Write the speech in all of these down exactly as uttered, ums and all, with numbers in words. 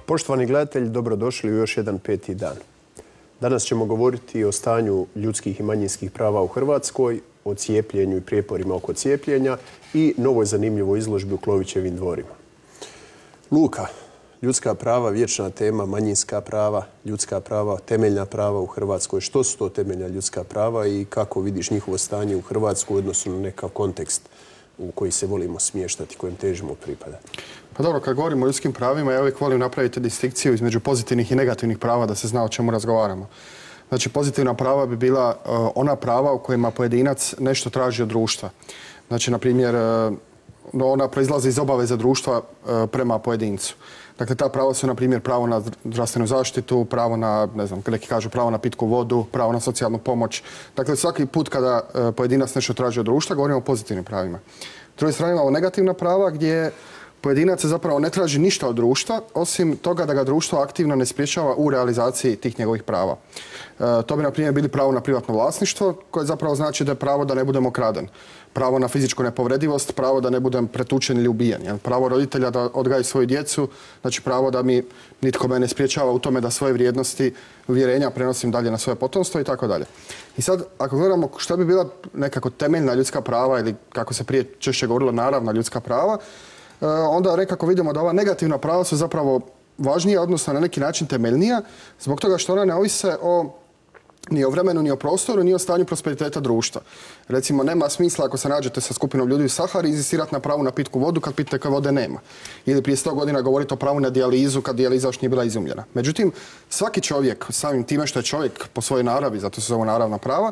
Poštovani gledatelji, dobrodošli u još jedan peti dan. Danas ćemo govoriti o stanju ljudskih i manjinskih prava u Hrvatskoj, o cijepljenju i prijeporima oko cijepljenja i novoj zanimljivoj izložbi u Klovićevim dvorima. Luka, ljudska prava, vječna tema, manjinska prava, ljudska prava, temeljna prava u Hrvatskoj. Što su to temeljna ljudska prava i kako vidiš njihovo stanje u Hrvatskoj u odnosu na nekav kontekst u koji se volimo smještati, kojem težimo pripada? Pa dobro, kad govorimo o ljudskim pravima, ja uvijek volim napraviti distinkciju između pozitivnih i negativnih prava da se zna o čemu razgovaramo. Znači, pozitivna prava bi bila uh, ona prava u kojima pojedinac nešto traži od društva. Znači, na primjer, uh, ona proizlazi iz obaveza društva uh, prema pojedincu. Dakle, ta prava su, na primjer, pravo na zdravstvenu zaštitu, pravo na, ne znam, neki kažu pravo na pitku vodu, pravo na socijalnu pomoć. Dakle, svaki put kada uh, pojedinac nešto traži od društva, govorimo o pozitivnim pravima. S druge strane imamo negativna prava gdje pojedinac zapravo ne traži ništa od društva, osim toga da ga društvo aktivno ne sprječava u realizaciji tih njegovih prava. E, to bi, na primjer, bili pravo na privatno vlasništvo, koje zapravo znači da je pravo da ne budem okraden. Pravo na fizičku nepovredivost, pravo da ne budem pretučen ili ubijen. Jel? Pravo roditelja da odgaji svoju djecu, znači pravo da mi nitko me ne sprječava u tome da svoje vrijednosti, uvjerenja prenosim dalje na svoje potomstvo i tako dalje. I sad, ako gledamo šta bi bila nekako temeljna ljudska prava ili kako se prije češće govorilo naravna ljudska prava, onda nekako vidimo da ova negativna prava su zapravo važnija, odnosno na neki način temeljnija, zbog toga što ona ne ovise o, ni o vremenu, ni o prostoru, ni o stanju prosperiteta društva. Recimo, nema smisla ako se nađete sa skupinom ljudi u Sahari inzistirati na pravu na pitku vodu kad pitke vode nema. Ili prije sto godina govoriti o pravu na dijalizu kad dijaliza još nije bila izumljena. Međutim, svaki čovjek, samim time što je čovjek po svojoj naravi, zato se zove naravna prava,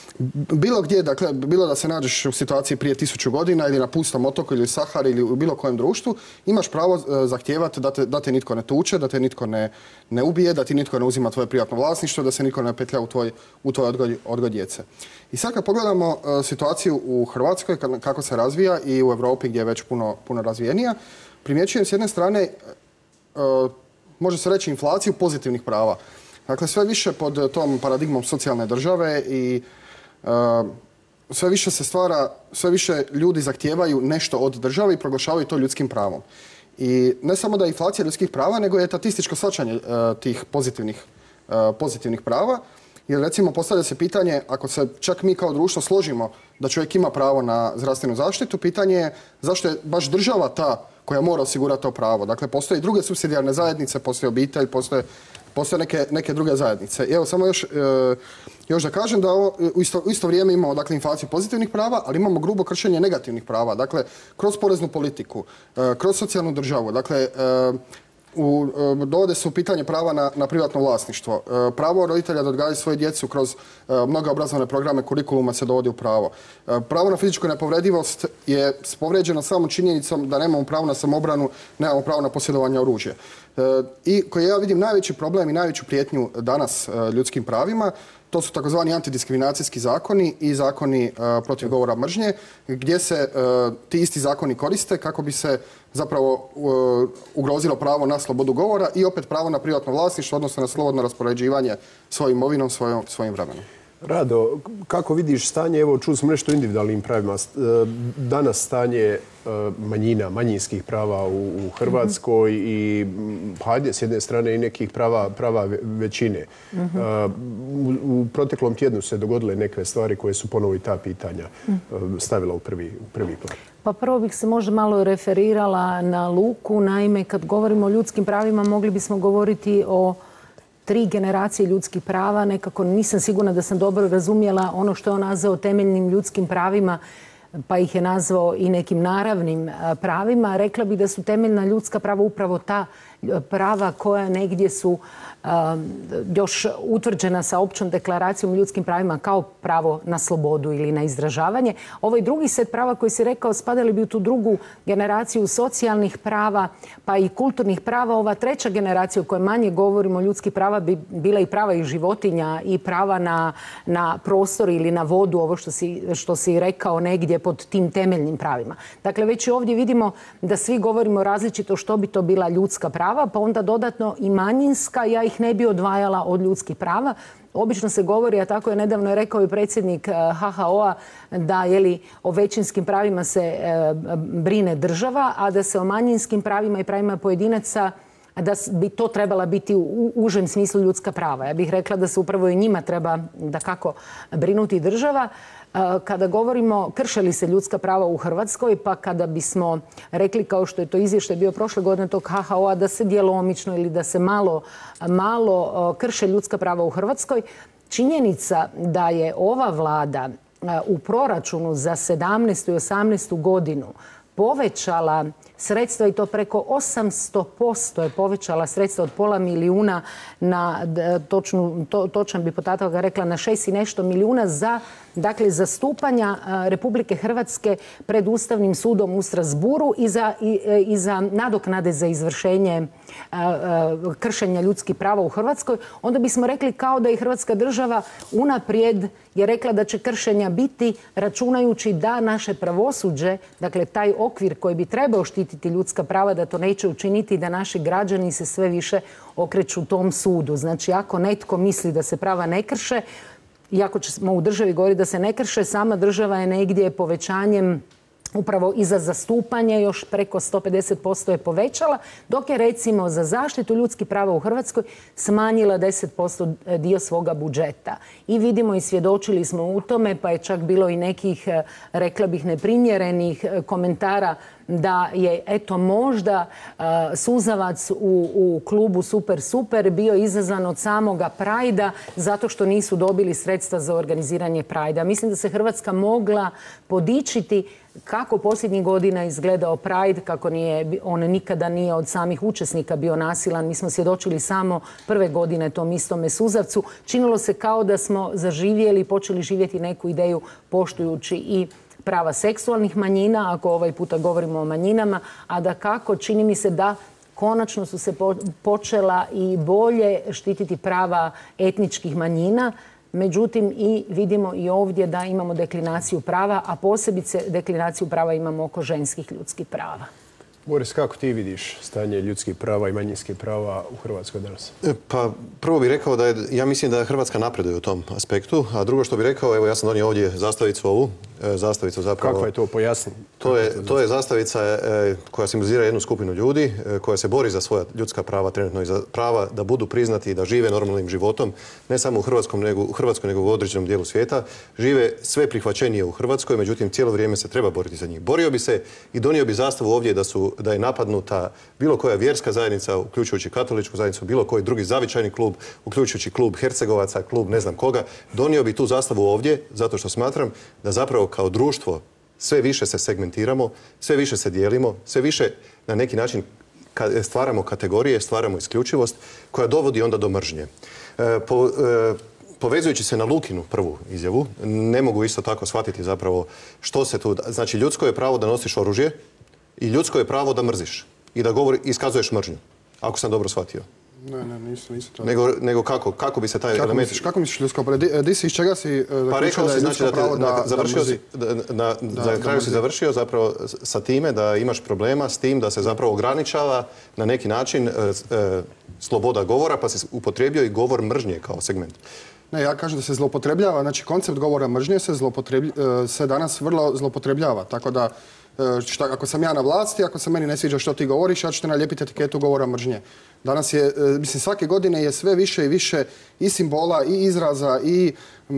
bilo gdje, dakle, bilo da se nađeš u situaciji prije tisuću godina ili na pustom otoku ili u Sahari ili u bilo kojem društvu, imaš pravo zahtijevati da te, da te nitko ne tuče, da te nitko ne, ne ubije, da ti nitko ne uzima tvoje privatno vlasništvo, da se nitko ne petlja u tvoj, u tvoj odgoj, odgoj djece. I sad kad pogledamo uh, situaciju u Hrvatskoj, kako se razvija i u Europi gdje je već puno, puno razvijenija, primjećujem s jedne strane, uh, može se reći, inflaciju pozitivnih prava. Dakle, sve više pod tom paradigmom socijalne države i Uh, sve više se stvara, sve više ljudi zahtijevaju nešto od države i proglašavaju to ljudskim pravom. I ne samo da je inflacija ljudskih prava, nego je statističko shvaćanje uh, tih pozitivnih, uh, pozitivnih prava. Jer recimo postavlja se pitanje, ako se čak mi kao društvo složimo da čovjek ima pravo na zdravstvenu zaštitu, pitanje je zašto je baš država ta koja mora osigurati to pravo. Dakle, postoje i druge supsidijarne zajednice, postoje obitelj, postoje Postoje neke, neke druge zajednice. I evo, samo još, e, još da kažem da ovo, u, isto, u isto vrijeme imamo, dakle, inflaciju pozitivnih prava, ali imamo grubo kršenje negativnih prava. Dakle, kroz poreznu politiku, e, kroz socijalnu državu. Dakle, e, u, e, dovode se u pitanje prava na, na privatno vlasništvo. E, pravo roditelja da odgajaju svoju djecu kroz e, mnoge obrazovne programe kurikuluma se dovodi u pravo. E, pravo na fizičku nepovredivost je povrijeđeno samom činjenicom da nemamo pravo na samoobranu, nemamo pravo na posjedovanje oružja. I koji ja vidim najveći problem i najveću prijetnju danas ljudskim pravima, to su takozvani antidiskriminacijski zakoni i zakoni protiv govora mržnje, gdje se ti isti zakoni koriste kako bi se zapravo ugrozilo pravo na slobodu govora i opet pravo na privatno vlasništvo, odnosno na slobodno raspoređivanje svojim imovinom, svojom, svojim vremenom. Rado, kako vidiš stanje, evo čuli smo nešto o individualnim pravima, danas stanje manjina, manjinskih prava u, u Hrvatskoj mm-hmm. i hajde s jedne strane i nekih prava, prava većine. Mm-hmm. u, u proteklom tjednu se dogodile neke stvari koje su ponovo i ta pitanja mm. stavila u prvi, u prvi plan. Pa prvo bih se možda malo referirala na Luku. Naime, kad govorimo o ljudskim pravima, mogli bismo govoriti o tri generacije ljudskih prava. Nekako nisam sigurna da sam dobro razumjela ono što je on nazvao temeljnim ljudskim pravima, pa ih je nazvao i nekim naravnim pravima. Rekla bih da su temeljna ljudska prava upravo ta prava koja negdje su još utvrđena sa općom deklaracijom o ljudskim pravima kao pravo na slobodu ili na izražavanje. Ovaj drugi set prava koji si rekao spadali bi u tu drugu generaciju socijalnih prava pa i kulturnih prava. Ova treća generacija o kojoj manje govorimo, ljudskih prava, bi bila i prava i životinja i prava na, na prostor ili na vodu, ovo što si, što si rekao negdje pod tim temeljnim pravima. Dakle, već i ovdje vidimo da svi govorimo različito što bi to bila ljudska prava, pa onda dodatno i manjinska. Ja ih ne bi odvajala od ljudskih prava. Obično se govori, a tako je nedavno je rekao i predsjednik H H O-a, da jeli, o većinskim pravima se e, brine država, a da se o manjinskim pravima i pravima pojedinaca da bi to trebala biti u užem smislu ljudska prava. Ja bih rekla da se upravo i njima treba da kako brinuti država. Kada govorimo krše li se ljudska prava u Hrvatskoj, pa kada bismo rekli, kao što je to izvještaj bio prošle godine tog H H O-a, da se djelomično ili da se malo, malo krše ljudska prava u Hrvatskoj, činjenica da je ova vlada u proračunu za sedamnaestu i osamnaestu godinu povećala sredstva i to preko osamsto posto je povećala sredstva od pola milijuna na, točnu, to, točan bi podatak rekla, na šest i nešto milijuna za dakle, zastupanja Republike Hrvatske pred Ustavnim sudom u Strasburu i za, i, i za nadoknade za izvršenje a, a, kršenja ljudskih prava u Hrvatskoj, onda bismo rekli kao da i Hrvatska država unaprijed je rekla da će kršenja biti, računajući da naše pravosuđe, dakle taj okvir koji bi trebao štititi ljudska prava, da to neće učiniti, da naši građani se sve više okreću tom sudu. Znači, ako netko misli da se prava ne krše, iako ćemo u državi govoriti da se ne krše, sama država je negdje povećanjem upravo i za zastupanje još preko sto pedeset posto je povećala, dok je recimo za zaštitu ljudskih prava u Hrvatskoj smanjila deset posto dio svoga budžeta. I vidimo i svjedočili smo u tome, pa je čak bilo i nekih, rekla bih, neprimjerenih komentara da je, eto, možda uh, suzavac u, u klubu Super Super bio izazvan od samoga Prajda zato što nisu dobili sredstva za organiziranje Prajda. Mislim da se Hrvatska mogla podičiti kako posljednjih godina izgledao Pride, kako nije, on nikada nije od samih učesnika bio nasilan. Mi smo svjedočili samo prve godine tom istome suzavcu. Činilo se kao da smo zaživjeli, počeli živjeti neku ideju poštujući i prava seksualnih manjina, ako ovaj puta govorimo o manjinama, a da kako čini mi se da konačno su se počela i bolje štititi prava etničkih manjina. Međutim, i vidimo i ovdje da imamo deklinaciju prava, a posebice deklinaciju prava imamo oko ženskih ljudskih prava. Boris, kako ti vidiš stanje ljudskih prava i manjinskih prava u Hrvatskoj danas? Pa prvo bih rekao da je, ja mislim da Hrvatska napreduje u tom aspektu, a drugo što bih rekao, evo ja sam donio ovdje zastavicu ovu, zastavicu zapravo... Kakva je to, pojasni? To je, to je zastavica koja simbolizira jednu skupinu ljudi koja se bori za svoja ljudska prava trenutno i za prava da budu priznati i da žive normalnim životom, ne samo u Hrvatskoj, nego u Hrvatskoj, nego u određenom dijelu svijeta. Žive sve prihvaćenije u Hrvatskoj, međutim cijelo vrijeme se treba boriti za njih. Borio bi se i donio bi zastavu ovdje da su da je napadnuta bilo koja vjerska zajednica, uključujući katoličku zajednicu, bilo koji drugi zavičajni klub, uključujući klub Hercegovaca, klub ne znam koga, donio bi tu zastavu ovdje, zato što smatram da zapravo kao društvo sve više se segmentiramo, sve više se dijelimo, sve više na neki način stvaramo kategorije, stvaramo isključivost koja dovodi onda do mržnje. Po, Povezujući se na Lukinu prvu izjavu, ne mogu isto tako shvatiti zapravo što se tu... Znači, ljudsko je pravo da nosiš oružje i ljudsko je pravo da mrziš i da govori, iskazuješ mržnju, ako sam dobro shvatio. Ne, ne, nisam, nisam to. Nego, nego kako? Kako bi se taj kako element... Misliš, kako misliš ljudsko pravo? Di, di si iz čega si uh, pa rekao si, znači, da, te, da, da, završio da si, da, na, da, za da kraju si završio zapravo sa time da imaš problema s tim da se zapravo ograničava na neki način uh, uh, sloboda govora, pa si upotrijebio i govor mržnje kao segment. Ne, ja kažem da se zloupotrebljava, znači koncept govora mržnje se, se danas vrlo zloupotrebljava, tako da šta, ako sam ja na vlasti, ako se meni ne sviđa što ti govoriš, ja ću te nalijepiti etiketu govora mržnje. Danas je, mislim, svake godine je sve više i više i simbola, i izraza, i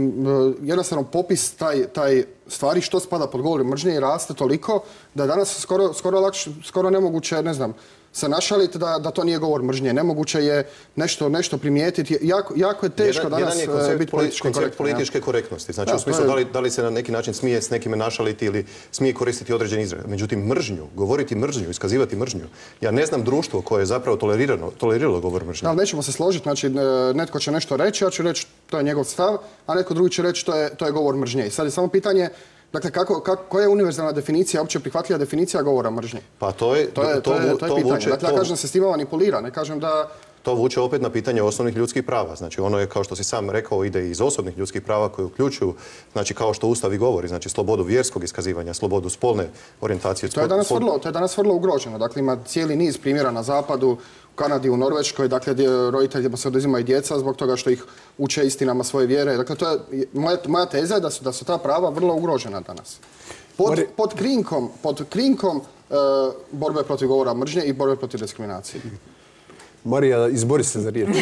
m, jednostavno popis taj, taj stvari što spada pod govor mržnje i raste toliko da je danas skoro, skoro, lakš, skoro nemoguće, ne znam, se našaliti da, da to nije govor mržnje. Nemoguće je nešto, nešto primijetiti. Jako, jako je teško jedan, danas jedan je koncept, biti politički koncept korektan. političke korektnosti. Znači, ja, u smislu je... da, li, da li se na neki način smije s nekime našaliti ili smije koristiti određeni izraz. Međutim, mržnju, govoriti mržnju, iskazivati mržnju. Ja ne znam društvo koje je zapravo tolerirano, toleriralo govor mržnje. Ali nećemo se složiti. Znači, netko će nešto reći, ja ću reći to je njegov stav, a netko drugi će reći to je, to je govor mržnje. I sad je samo pitanje, dakle, kako, kako, koja je univerzalna definicija, opće prihvatljiva definicija govora mržnje? Pa to je, to je, to je, to je to pitanje. vuče, dakle, ja kažem da se s time manipulira, ne kažem da... To vuče opet na pitanje osnovnih ljudskih prava. Znači, ono je, kao što si sam rekao, ide iz osobnih ljudskih prava koje uključuju, znači, kao što Ustav i govori, znači, slobodu vjerskog iskazivanja, slobodu spolne orijentacije. To je danas vrlo, to je danas vrlo ugroženo. Dakle, ima cijeli niz primjera na zapadu, u Kanadi, u Norveškoj, dakle, roditeljima se oduzimaju djeca zbog toga što ih uče istinama svoje vjere. Dakle, to je, moja, moja teza je da su, da su ta prava vrlo ugrožena danas. Pod, pod krinkom, pod krinkom uh, borbe protiv govora mržnje i borbe protiv diskriminacije. Marija, izbori se za riječ.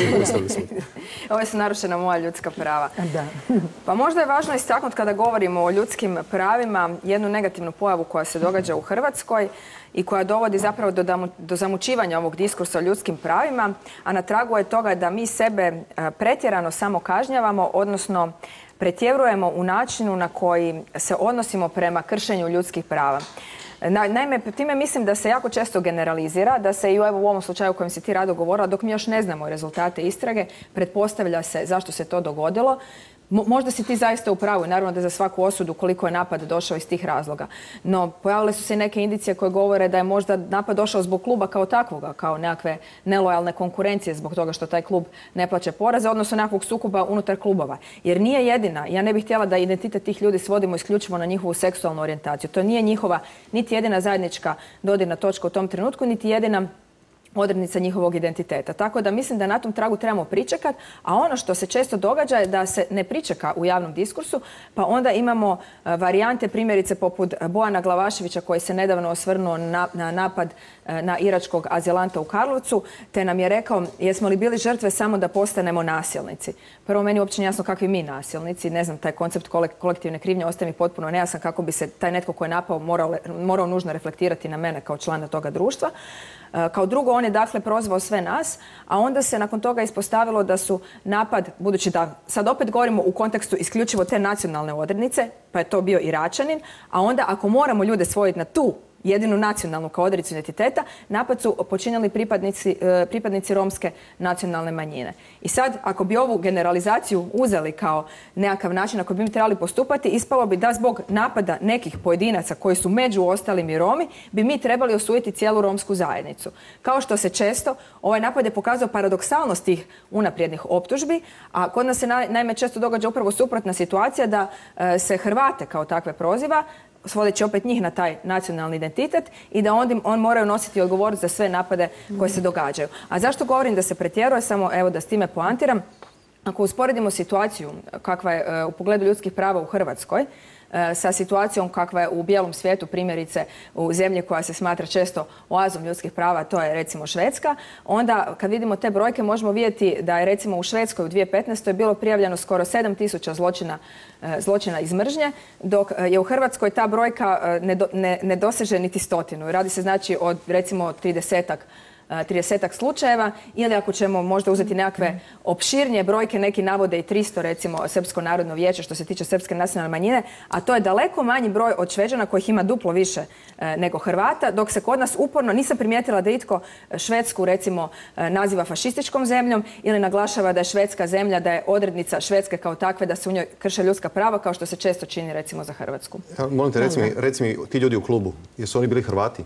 Ovo su narušena moja ljudska prava. Da. Pa možda je važno istaknuti kada govorimo o ljudskim pravima jednu negativnu pojavu koja se događa u Hrvatskoj i koja dovodi zapravo do, damu, do zamućivanja ovog diskursa o ljudskim pravima, a na tragu je toga da mi sebe pretjerano samo kažnjavamo, odnosno pretjerujemo u načinu na koji se odnosimo prema kršenju ljudskih prava. Naime, time mislim da se jako često generalizira, da se i evo, u ovom slučaju o kojem si ti Rado govorila, dok mi još ne znamo rezultate istrage, pretpostavlja se zašto se to dogodilo. Možda si ti zaista u pravu i naravno da za svaku osudu koliko je napad došao iz tih razloga. No, pojavile su se i neke indicije koje govore da je možda napad došao zbog kluba kao takvoga, kao nekakve nelojalne konkurencije zbog toga što taj klub ne plaća poreze, odnosno nekakvog sukoba unutar klubova. Jer nije jedina, ja ne bih htjela da identitet tih ljudi svodimo isključivo na njihovu seksualnu orijentaciju. To nije njihova niti jedina zajednička dodirna točka u tom trenutku, niti jedina odrednica njihovog identiteta. Tako da mislim da na tom tragu trebamo pričekati, a ono što se često događa je da se ne pričeka u javnom diskursu, pa onda imamo varijante primjerice poput Bojana Glavaševića koji se nedavno osvrnuo na, na napad na iračkog azilanta u Karlovcu, te nam je rekao jesmo li bili žrtve samo da postanemo nasilnici. Prvo, meni uopće nije jasno kakvi mi nasilnici, ne znam, taj koncept kolektivne krivnje ostaje mi potpuno nejasan kako bi se taj netko koji je napao morao, morao nužno reflektirati na mene kao člana toga društva. Kao drugo, on je dakle prozvao sve nas, a onda se nakon toga ispostavilo da su napad, budući da sad opet govorimo u kontekstu isključivo te nacionalne odrednice, pa je to bio Iračanin, a onda ako moramo ljude svoditi na tu jedinu nacionalnu kao odrednicu identiteta, napad su počinjali pripadnici, pripadnici romske nacionalne manjine. I sad, ako bi ovu generalizaciju uzeli kao nekakav način na koji bi mi trebali postupati, ispalo bi da zbog napada nekih pojedinaca koji su među ostalim i Romi, bi mi trebali osuditi cijelu romsku zajednicu. Kao što se često, ovaj napad je pokazao paradoksalnost tih unaprijednih optužbi, a kod nas se naime često događa upravo suprotna situacija da se Hrvate kao takve proziva, svodeći opet njih na taj nacionalni identitet i da on, on moraju nositi odgovornost za sve napade koje se događaju. A zašto govorim da se pretjeruje? Samo evo da s time poantiram. Ako usporedimo situaciju kakva je u pogledu ljudskih prava u Hrvatskoj sa situacijom kakva je u bijelom svijetu, primjerice u zemlji koja se smatra često oazom ljudskih prava, to je recimo Švedska, onda kad vidimo te brojke možemo vidjeti da je recimo u Švedskoj u dvije tisuće petnaestoj bilo prijavljeno skoro sedam tisuća zločina, zločina iz mržnje, dok je u Hrvatskoj ta brojka ne, do, ne, ne doseže niti stotinu. Radi se znači od recimo tridesetak tridesetak slučajeva ili ako ćemo možda uzeti nekakve opširnije brojke, neki navode i tristo recimo Srpsko narodno vijeće što se tiče srpske nacionalne manjine, a to je daleko manji broj od Šveđana kojih ima duplo više e, nego Hrvata, dok se kod nas uporno nisam primijetila da itko Švedsku recimo e, naziva fašističkom zemljom ili naglašava da je Švedska zemlja, da je odrednica Švedske kao takve da se u njoj krše ljudska prava kao što se često čini recimo za Hrvatsku. Ja, molim te, reci mi, reci mi, ti ljudi u klubu, jesu oni bili Hrvati?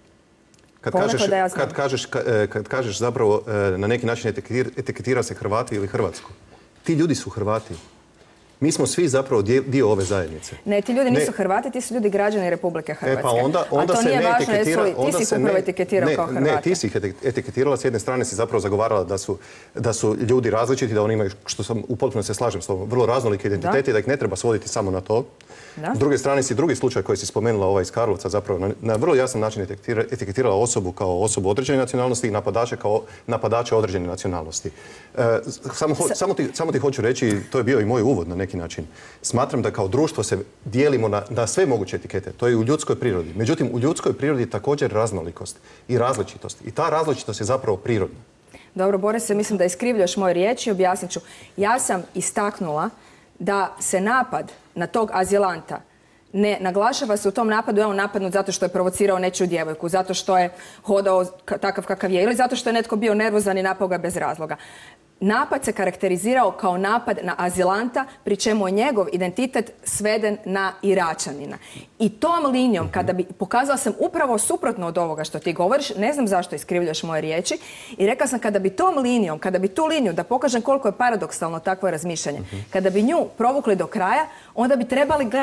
Kad kažeš, ja kad, kažeš, kad kažeš zapravo na neki način etiketira se Hrvati ili Hrvatsku. Ti ljudi su Hrvati. Mi smo svi zapravo dio ove zajednice. Ne, ti ljudi nisu ne. Hrvati, ti su ljudi građani Republike Hrvatske. E pa onda, onda A to se nije ne važno, etiketira... Jesu, ti si upravo etiketirao ne, kao Hrvati. Ne, ti si ih etiketirala, s jedne strane si zapravo zagovarala da su, da su ljudi različiti, da oni imaju, što sam u potpuno se slažem s tobom, vrlo raznolike identiteti, da. da ih ne treba svoditi samo na to. Da. S druge strane si drugi slučaj koji si spomenula, ovaj iz Karlovca, zapravo na, na vrlo jasan način etiketira, etiketirala osobu kao osobu određene nacionalnosti i napadače kao napadače određene nacionalnosti. E, samo, ho, samo, ti, samo ti hoću reći, to je bio i moj uvod na neki način. Smatram da kao društvo se dijelimo na, na sve moguće etikete. To je u ljudskoj prirodi. Međutim, u ljudskoj prirodi je također raznolikost i različitost. I ta različitost je zapravo prirodna. Dobro, Borise, mislim da iskrivljaš moje riječi. Objasnit ću. Ja sam istaknula da se napad na tog azilanta ne naglašava se u tom napadu je on napadnut zato što je provocirao nečiju djevojku, zato što je hodao takav kakav je ili zato što je netko bio nervozan i napao ga bez razloga. Napad se karakterizirao kao napad na azilanta, pri čemu je njegov identitet sveden na Iračanina. I tom linijom, kada bi pokazala sam upravo suprotno od ovoga što ti govoriš, ne znam zašto iskrivljaš moje riječi, i rekla sam kada bi tom linijom, kada bi tu liniju, da pokažem koliko je paradoksalno takvo razmišljanje, kada bi nju provukli do kraja, onda bi trebali gledati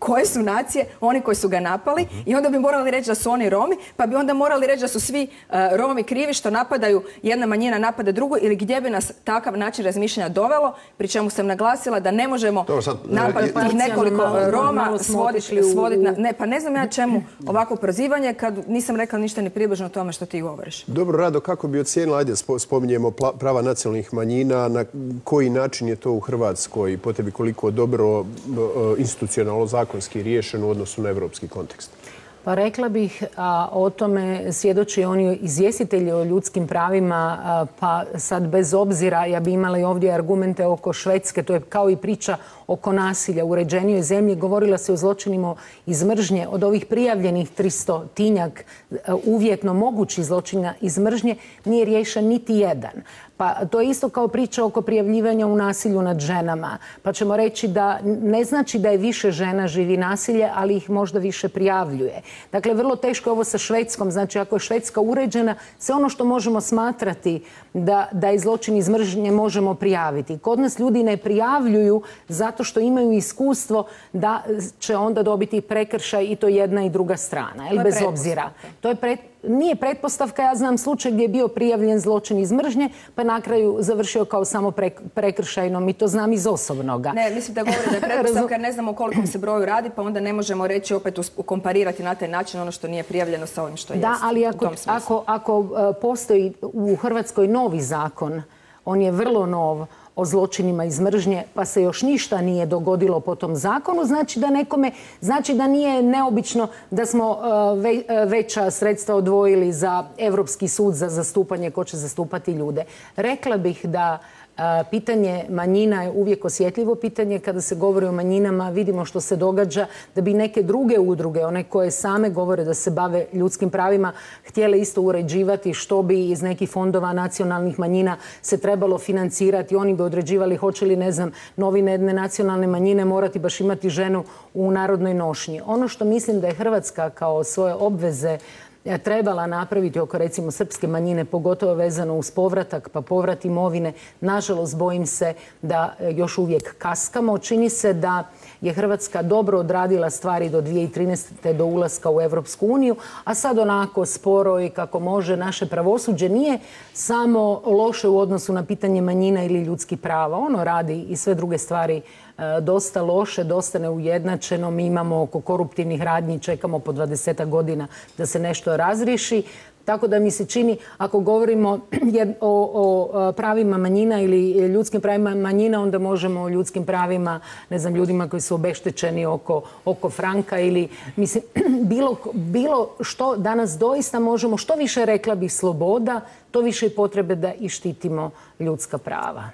koje su nacije oni koji su ga napali i onda bi morali reći da su oni Romi, pa bi onda morali reći da su svi uh, Romi krivi što napadaju, jedna manjina napada drugu, ili gdje bi nas takav način razmišljanja dovelo, pri čemu sam naglasila da ne možemo napadati tih nekoliko Roma svoditi svodit na... Ne, pa ne znam ja čemu ovako prozivanje kad nisam rekla ništa ni približno o tome što ti govoriš. Dobro, Rado, kako bi ocijenila, ajde spominjemo prava nacionalnih manjina, na koji način je to u Hrvatskoj, po tebi koliko dobro institucionalno zakonski riješeno u odnosu na evropski kontekst? Pa rekla bih, a o tome svjedoči oni izvjestitelji o ljudskim pravima, a, pa sad bez obzira, ja bi imala i ovdje argumente oko Švedske, to je kao i priča oko nasilja u uređenijoj zemlji. Govorila se o zločinima iz mržnje. Od ovih prijavljenih tristotinjak uvjetno mogućih zločina iz mržnje nije riješen niti jedan. Pa to je isto kao priča oko prijavljivanja u nasilju nad ženama. Pa ćemo reći da ne znači da je više žena živi nasilje, ali ih možda više prijavljuje. Dakle, vrlo teško je ovo sa Švedskom. Znači, ako je Švedska uređena, sve ono što možemo smatrati da, da je zločin iz mržnje možemo prijaviti. Kod nas ljudi ne prijavljuju zato što imaju iskustvo da će onda dobiti prekršaj i to jedna i druga strana. Ili bez obzira. To je pret... Nije pretpostavka, ja znam slučaj gdje je bio prijavljen zločin iz mržnje, pa na kraju završio kao samo prekršajnom i to znam iz osobnoga. Ne, mislim da govori da je pretpostavka jer ne znamo o kolikom se broju radi, pa onda ne možemo reći opet komparirati na taj način ono što nije prijavljeno sa ovim što je. Da, ali ako, ako, ako postoji u Hrvatskoj novi zakon, on je vrlo nov, o zločinima iz mržnje, pa se još ništa nije dogodilo po tom zakonu, znači da nekome, znači da nije neobično da smo ve, veća sredstva odvojili za Europski sud za zastupanje ko će zastupati ljude. Rekla bih da pitanje manjina je uvijek osjetljivo pitanje. Kada se govori o manjinama, vidimo što se događa, da bi neke druge udruge, one koje same govore da se bave ljudskim pravima, htjele isto uređivati što bi iz nekih fondova nacionalnih manjina se trebalo financirati. Oni bi određivali hoće li, ne znam, novine jedne nacionalne manjine morati baš imati ženu u narodnoj nošnji. Ono što mislim da je Hrvatska kao svoje obveze trebala napraviti oko recimo srpske manjine, pogotovo vezano uz povratak, pa povrat imovine. Nažalost, bojim se da još uvijek kaskamo. Čini se da je Hrvatska dobro odradila stvari do dvije tisuće trinaeste. do ulaska u Evropsku uniju, a sad onako sporo i kako može. Naše pravosuđe nije samo loše u odnosu na pitanje manjina ili ljudskih prava. Ono radi i sve druge stvari dosta loše, dosta neujednačeno. Mi imamo oko koruptivnih radnji, čekamo po dvadesetak godina da se nešto razriješi. Tako da mi se čini, ako govorimo o, o pravima manjina ili ljudskim pravima manjina, onda možemo o ljudskim pravima, ne znam, ljudima koji su obeštećeni oko, oko franka ili, mislim, bilo, bilo što danas doista možemo, što više rekla bih sloboda, to više je potrebe da i štitimo ljudska prava.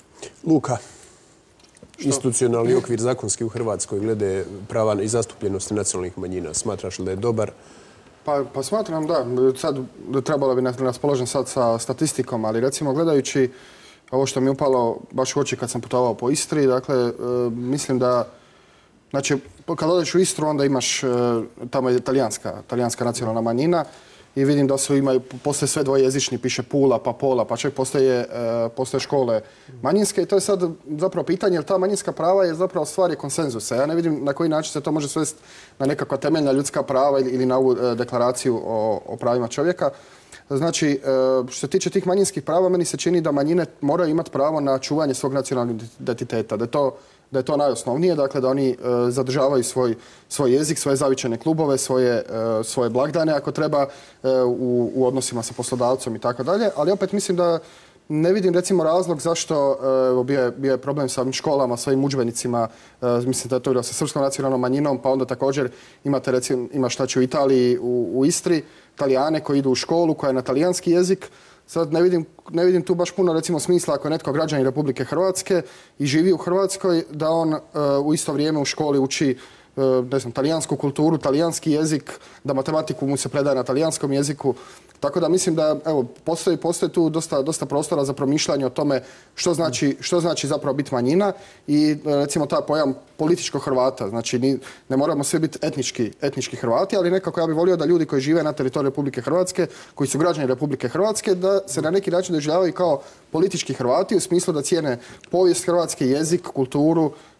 Luka. Institucionalni okvir zakonski u Hrvatskoj glede prava i zastupljenosti nacionalnih manjina. Smatraš li da je dobar? Pa, pa smatram da. Sad trebalo bi raspoložen sad sa statistikom, ali recimo gledajući ovo što mi je upalo baš u oči kad sam putovao po Istri, dakle, e, mislim da, znači, kad odeš u Istru, onda imaš, e, tamo je talijanska, talijanska nacionalna manjina, i vidim da su imaju, postoje sve dvojezični, piše Pula, pa Pola, pa čak postoje, postoje škole manjinske i to je sad zapravo pitanje, jer ta manjinska prava je zapravo stvar konsenzusa. Ja ne vidim na koji način se to može svesti na nekakva temeljna ljudska prava ili na ovu deklaraciju o, o pravima čovjeka. Znači, što se tiče tih manjinskih prava, meni se čini da manjine moraju imati pravo na čuvanje svog nacionalnog identiteta, da je to da je to najosnovnije, dakle da oni uh, zadržavaju svoj, svoj jezik, svoje zavičajne klubove, svoje, uh, svoje blagdane ako treba uh, u, u odnosima sa poslodavcom i tako dalje. Ali opet mislim da ne vidim recimo razlog zašto uh, bio, je, bio je problem sa ovim školama, svojim udžbenicima, uh, mislim da je to sa srpskom nacionalnom manjinom, pa onda također imate recimo, ima šta će u Italiji, u, u Istri, Talijane koji idu u školu koja je na talijanski jezik. Sad ne vidim, ne vidim tu baš puno recimo smisla ako je netko građanin Republike Hrvatske i živi u Hrvatskoj da on uh, u isto vrijeme u školi uči uh, ne znam, talijansku kulturu, talijanski jezik, da matematiku mu se predaje na talijanskom jeziku. Tako da mislim da evo, postoji, postoji tu dosta, dosta prostora za promišljanje o tome što znači, što znači zapravo biti manjina i recimo taj pojam političkog Hrvata. Znači ni, ne moramo svi biti etnički, etnički Hrvati, ali nekako ja bih volio da ljudi koji žive na teritoriju Republike Hrvatske, koji su građani Republike Hrvatske, da se na neki način doživljavaju kao politički Hrvati u smislu da cijene povijest Hrvatske, jezik, kulturu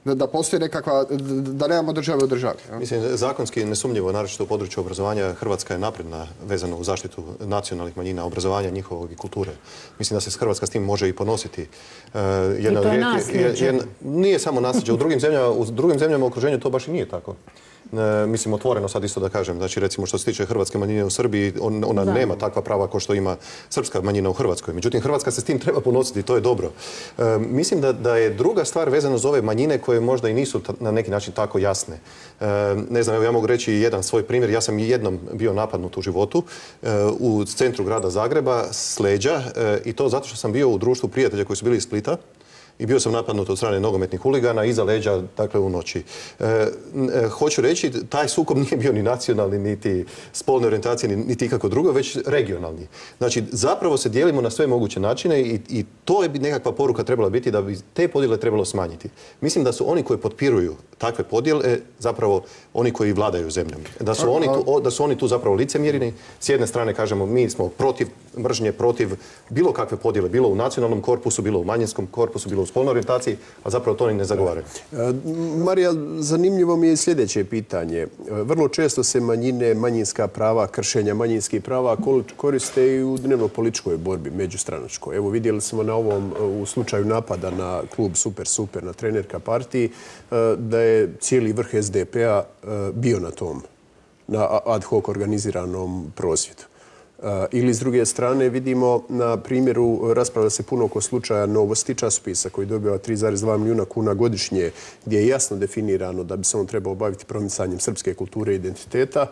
da, da postoji nekakva, da nemamo države u državi. Ja? Mislim, zakonski nesumnjivo, naročito u području obrazovanja, Hrvatska je napredna vezano u zaštitu nacionalnih manjina, obrazovanja njihovog i kulture. Mislim da se Hrvatska s tim može i ponositi. Uh, jedna I to je nasljeđe. Nije samo nasljeđe. U drugim zemljama, u drugim zemljama u okruženju to baš i nije tako. E, mislim, otvoreno sad isto da kažem. Znači, recimo, što se tiče hrvatske manjine u Srbiji, on, ona da. nema takva prava kao što ima srpska manjina u Hrvatskoj. Međutim, Hrvatska se s tim treba ponositi, to je dobro. E, mislim da, da je druga stvar vezana za ove manjine koje možda i nisu na neki način tako jasne. E, ne znam, evo ja mogu reći jedan svoj primjer. Ja sam jednom bio napadnut u životu e, u centru grada Zagreba s leđa e, i to zato što sam bio u društvu prijatelja koji su bili iz Splita. I bio sam napadnut od strane nogometnih huligana iza leđa, dakle u noći. E, e, hoću reći, taj sukob nije bio ni nacionalni, niti spolne orijentacije, niti ikako drugo, već regionalni. Znači, zapravo se dijelimo na sve moguće načine i, i to je bi nekakva poruka trebala biti da bi te podjele trebalo smanjiti. Mislim da su oni koji potpiruju takve podjele zapravo oni koji vladaju zemljom. Da su oni tu, da su oni tu zapravo licemjerni. S jedne strane kažemo mi smo protiv mržnje, protiv bilo kakve podjele, bilo u nacionalnom korpusu, bilo u manjinskom korpusu, bilo u spolnoj orijentaciji, a zapravo to oni ne zagovaraju. Marija, zanimljivo mi je sljedeće pitanje. Vrlo često se manjine, manjinska prava, kršenja manjinskih prava koriste i u dnevno-političkoj borbi, međustranačkoj. Evo, vidjeli smo na ovom, u slučaju napada na klub Super Super, na trenerka partiji, da je cijeli vrh es de pe a bio na tom, na ad hoc organiziranom prosvjedu. Ili s druge strane vidimo na primjeru, raspravlja se puno oko slučaja Novosti, časopisa koji dobiva tri zarez dva milijuna kuna godišnje, gdje je jasno definirano da bi se on trebao baviti promicanjem srpske kulture i identiteta,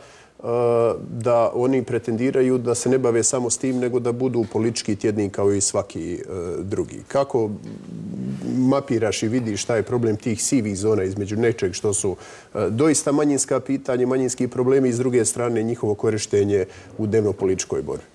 da oni pretendiraju da se ne bave samo s tim, nego da budu politički tjedni kao i svaki drugi. Kako mapiraš i vidiš šta je problem tih sivih zona između nečeg što su doista manjinska pitanja, manjinski problemi i s druge strane njihovo korištenje u dnevno-političkoj borbi?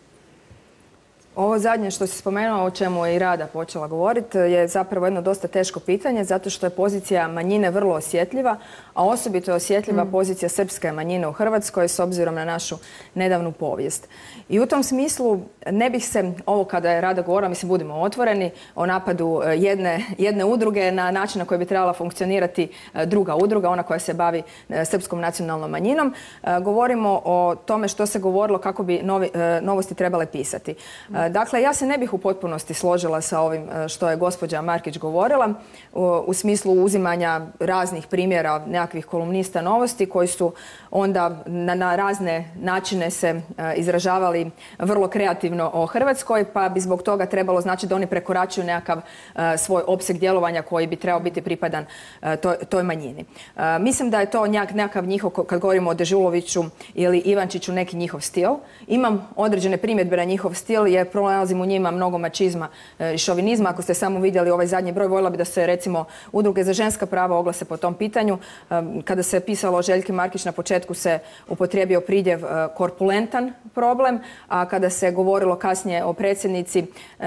Ovo zadnje što si spomenuo, o čemu je i Rada počela govoriti, je zapravo jedno dosta teško pitanje, zato što je pozicija manjine vrlo osjetljiva, a osobito je osjetljiva mm. pozicija srpske manjine u Hrvatskoj s obzirom na našu nedavnu povijest. I u tom smislu ne bih se, ovo kada je Rada govorila, mislim, budimo otvoreni, o napadu jedne, jedne udruge na način na koji bi trebala funkcionirati druga udruga, ona koja se bavi srpskom nacionalnom manjinom. Govorimo o tome što se govorilo kako bi novi, novosti trebale pisati. Dakle, ja se ne bih u potpunosti složila sa ovim što je gospođa Markić govorila u, u smislu uzimanja raznih primjera nekakvih kolumnista Novosti koji su onda na, na razne načine se uh, izražavali vrlo kreativno o Hrvatskoj, pa bi zbog toga trebalo znači da oni prekoračuju nekakav uh, svoj opseg djelovanja koji bi trebao biti pripadan uh, toj, toj manjini. Uh, mislim da je to njak, nekakav njihov, kad govorimo o Dežuloviću ili Ivančiću, neki njihov stil. Imam određene primjedbe na njihov stil jer pronalazim u njima mnogo mačizma i šovinizma. Ako ste samo vidjeli ovaj zadnji broj, voljela bi da se recimo udruge za ženska prava oglase po tom pitanju. Kada se pisalo o Željki Markić na početku se upotrijebio pridjev korpulentan problem, a kada se govorilo kasnije o predsjednici,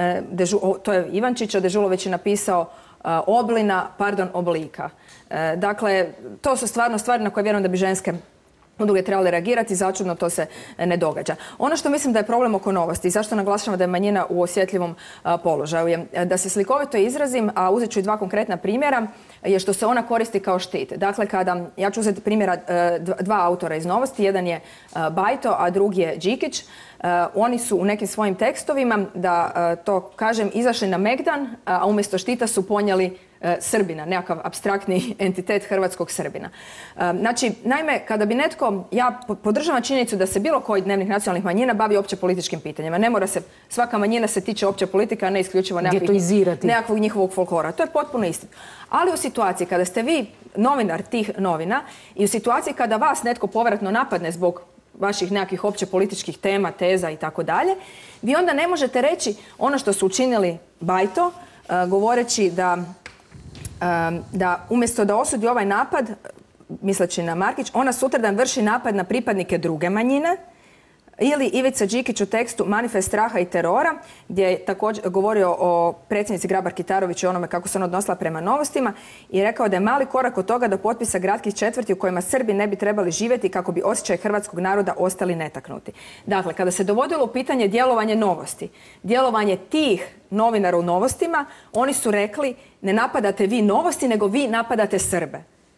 to je Ivančića, Dežulović je napisao oblina, pardon, oblika. Dakle, to su stvarno stvari na koje vjerujem da bi ženske udruge trebali reagirati, začudno to se ne događa. Ono što mislim da je problem oko Novosti i zašto naglašavam da je manjina u osjetljivom a, položaju je da se slikovito izrazim, a uzet ću i dva konkretna primjera, je što se ona koristi kao štit. Dakle, kada, ja ću uzeti primjera a, dva autora iz Novosti, jedan je a, Bajto, a drugi je Đikić. A, oni su u nekim svojim tekstovima, da a, to kažem, izašli na Megdan, a umjesto štita su ponijeli Srbina, nekakav apstraktni entitet hrvatskog Srbina. Znači, naime, kada bi netko, ja podržavam činjenicu da se bilo koji dnevnik nacionalnih manjina bavi opće političkim pitanjima. Ne mora se, svaka manjina se tiče opće politike, a ne isključivo nekakvog njihovog folklora. To je potpuno isto. Ali u situaciji kada ste vi novinar tih novina i u situaciji kada vas netko povratno napadne zbog vaših nekakvih opće političkih tema, teza i tako dalje, vi onda ne možete reći ono što su učinili Bajto, govoreći da da umjesto da osudi ovaj napad, misleći na Markić, ona sutradan vrši napad na pripadnike druge manjine, Ili Ivica Đikić u tekstu Manifest straha i terora, gdje je također govorio o predsjednici Grabar-Kitarović i onome kako se ona odnosila prema Novostima i rekao da je mali korak od toga do potpisa gradskih četvrti u kojima Srbi ne bi trebali živjeti kako bi osjećaj hrvatskog naroda ostali netaknuti. Dakle, kada se dovodilo u pitanje djelovanje Novosti, djelovanje tih novinara u Novostima, oni su rekli ne napadate vi Novosti, nego vi napadate Srbe.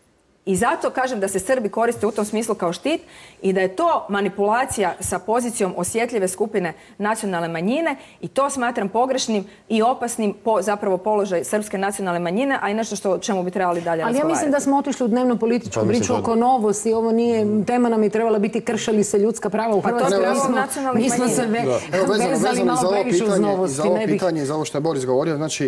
I zato kažem da se Srbi koriste u tom smislu kao štit i da je to manipulacija sa pozicijom osjetljive skupine nacionalne manjine i to smatram pogrešnim i opasnim po zapravo položaj srpske nacionalne manjine, a i nešto što, čemu bi trebali dalje razgovarati. Ali ja mislim da smo otišli u dnevno političku priču oko Novosti. Ovo nije, tema nam je trebala biti kršali se ljudska prava u Hrvatskoj. Mi smo se vezali malo previše uz Novosti. Za ovo pitanje i za ovo što je Boris govorio, znači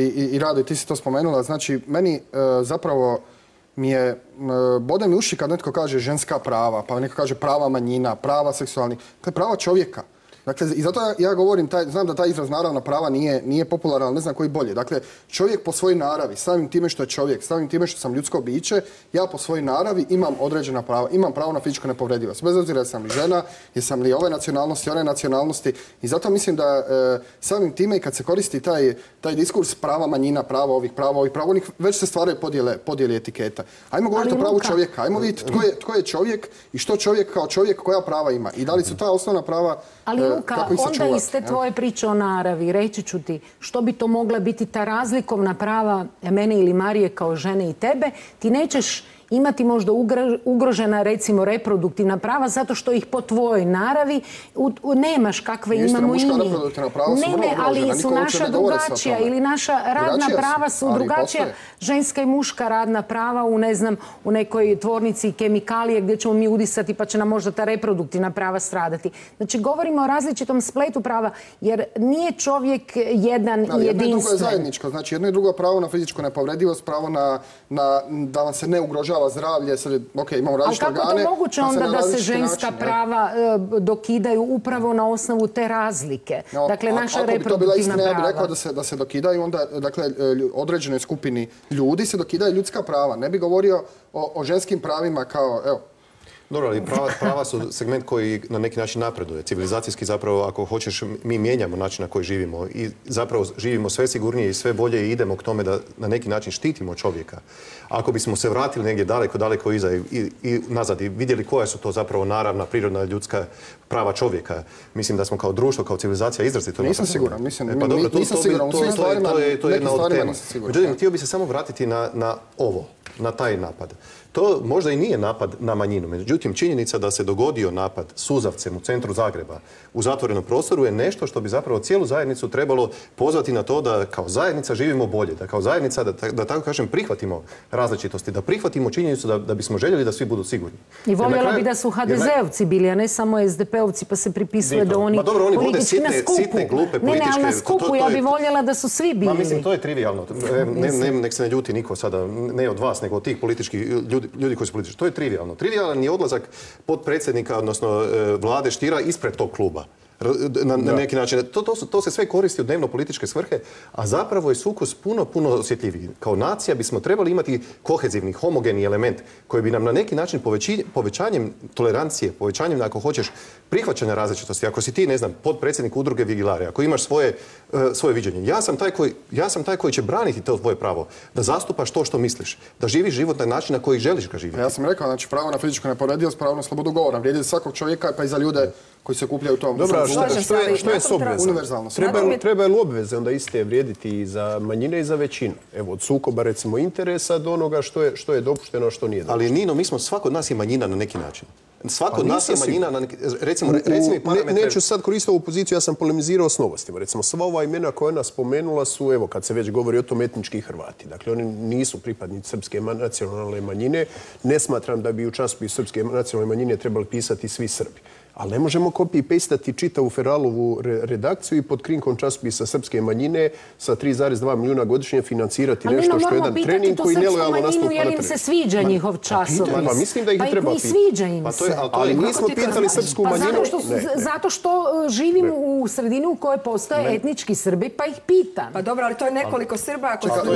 i Rado, ti si to spomenula, znači meni zapravo mi je, bode mi uši kad netko kaže ženska prava, pa neko kaže prava manjina, prava seksualnih, to je prava čovjeka. Dakle, i zato ja, ja govorim, taj, znam da taj izraz naravna prava nije, nije popularan, ali ne znam koji bolje. Dakle, čovjek po svojoj naravi, samim time što je čovjek, samim time što sam ljudsko biće, ja po svojoj naravi imam određena prava. Imam pravo na fizičku nepovredivost. Bez obzira jesam li žena, jesam li ove nacionalnosti, one nacionalnosti. I zato mislim da e, samim time i kad se koristi taj, taj diskurs prava manjina, prava ovih, prava ovih, prava onih, već se stvaraju podjele, podjele etiketa. Ajmo govoriti o pravu čovjeka. Ajmo vidjeti tko je, tko je čovjek i što čovjek kao čovjek, koja prava ima. I da li su ta osnovna prava Ali Luka, onda iz te tvoje priče o naravi, reći ću ti što bi to mogla biti ta razlikovna prava mene ili Marije kao žene i tebe, ti nećeš imati možda ugrožena recimo reproduktivna prava zato što ih po tvojoj naravi u, u, nemaš kakve imamo i mi. Ne, ne, ali su naša drugačija ili naša radna drugačija prava su drugačija. Ženska i muška radna prava u ne znam u nekoj tvornici kemikalije gdje ćemo mi udisati pa će nam možda ta reproduktivna prava stradati. Znači govorimo o različitom spletu prava jer nije čovjek jedan i jedinstven. Jedno i drugo je zajedničko. Znači jedno i drugo pravo na fizičku nepovredivost, pravo na, na, da vam se ne ugrožava zdravlje, sad, ok, imamo različite organe. Ali kako to moguće onda da se ženska prava dokidaju upravo na osnovu te razlike? Dakle, naša reproduktivna prava. Ako bi to bila istina, ja bih rekao da se, da se dokidaju onda, dakle, određenoj skupini ljudi se dokidaju ljudska prava. Ne bih govorio o, o ženskim pravima kao, evo, dobro, ali prava, prava su segment koji na neki način napreduje. Civilizacijski zapravo, ako hoćeš, mi mijenjamo način na koji živimo i zapravo živimo sve sigurnije i sve bolje i idemo k tome da na neki način štitimo čovjeka. Ako bismo se vratili negdje daleko, daleko iza i, i nazad i vidjeli koja su to zapravo naravna, prirodna ljudska prava čovjeka, mislim da smo kao društvo, kao civilizacija izrazito... Nisam siguran, mislim, e, pa dobro, to, nisam to, siguran, to, to, to, je, to, je, to je jedna od tema. Međutim, htio bi se samo vratiti na, na ovo, na taj napad. To možda i nije napad na manjinu. Međutim, činjenica da se dogodio napad suzavcem u centru Zagreba u zatvorenom prostoru je nešto što bi zapravo cijelu zajednicu trebalo pozvati na to da kao zajednica živimo bolje, da kao zajednica, da, da tako kažem, prihvatimo različitosti, da prihvatimo činjenicu da, da bismo željeli da svi budu sigurni. I voljela bi da su ha de ze-ovci bili, a ne samo es de pe-ovci, pa se pripisuje da oni, dobro, oni politički na skupu. Sitne, glupe, ne, ne, ali na skupu to, to, to ja bi voljela da su svi bili. Ma, mislim, to je trivijalno. Ne, ne, nek se ne ljuti niko sada, ne od vas, nego od tih političkih ljudi, ljudi koji su politički. To je trivijalno. Trivijalan je odlazak potpredsjednika, odnosno vlade Stiera ispred tog kluba. Na, na neki način. To, to, to se sve koristi u dnevno političke svrhe, a zapravo je sukus puno, puno osjetljiviji. Kao nacija bismo trebali imati kohezivni, homogeni element koji bi nam na neki način poveći, povećanjem tolerancije, povećanjem, ako hoćeš, prihvaćanja različitosti. Ako si ti, ne znam, potpredsjednik udruge Vigilare, ako imaš svoje, uh, svoje viđenje, ja sam, taj koji, ja sam taj koji će braniti to tvoje pravo, da zastupaš to što misliš, da živiš život na način na koji želiš ga živjeti. Ja sam rekao, znači pravo na fizičku nepovredivost, pravo na slobodu govora, vrijedi za svakog čovjeka pa i za ljude koji se okupljaju u tom. Dobro, što, što je, što je s obvezom? Univerzalno. Treba, treba li obveze onda iste vrijediti i za manjine i za većinu? Evo, od sukoba recimo interesa do onoga što je, što je dopušteno, a što nije dopušteno. Ali Nino, mi smo, svako od nas je manjina na neki način. Svako od nas je manjina na neki... Recimo, recimo i parametre... Ne, neću sad koristiti ovu poziciju, ja sam polemizirao s Novostima. Recimo, sva ova imena koja ona spomenula su, evo, kad se već govori o tom, etnički Hrvati. Dakle, oni nisu pripadnici srpske nacionalne manjine. Ne smatram da bi u časopisu srpske nacionalne manjine trebali pisati svi Srbi. Ali ne možemo copy-pastati čitavu Feralovu redakciju i pod krinkom časopisa srpske manjine sa tri zarez dva milijuna godišnje financirati nešto što je jedan trening koji nelojalno nastupa na tržištu. Jer im se sviđa njihov časopis. Pa mislim da ih treba pitati. Pa i sviđa im se. Ali nismo pitali srpsku manjinu. Zato što živim u u sredini u kojoj postoje etnički Srbi, pa ih pitam. Pa dobro, ali to je nekoliko Srba.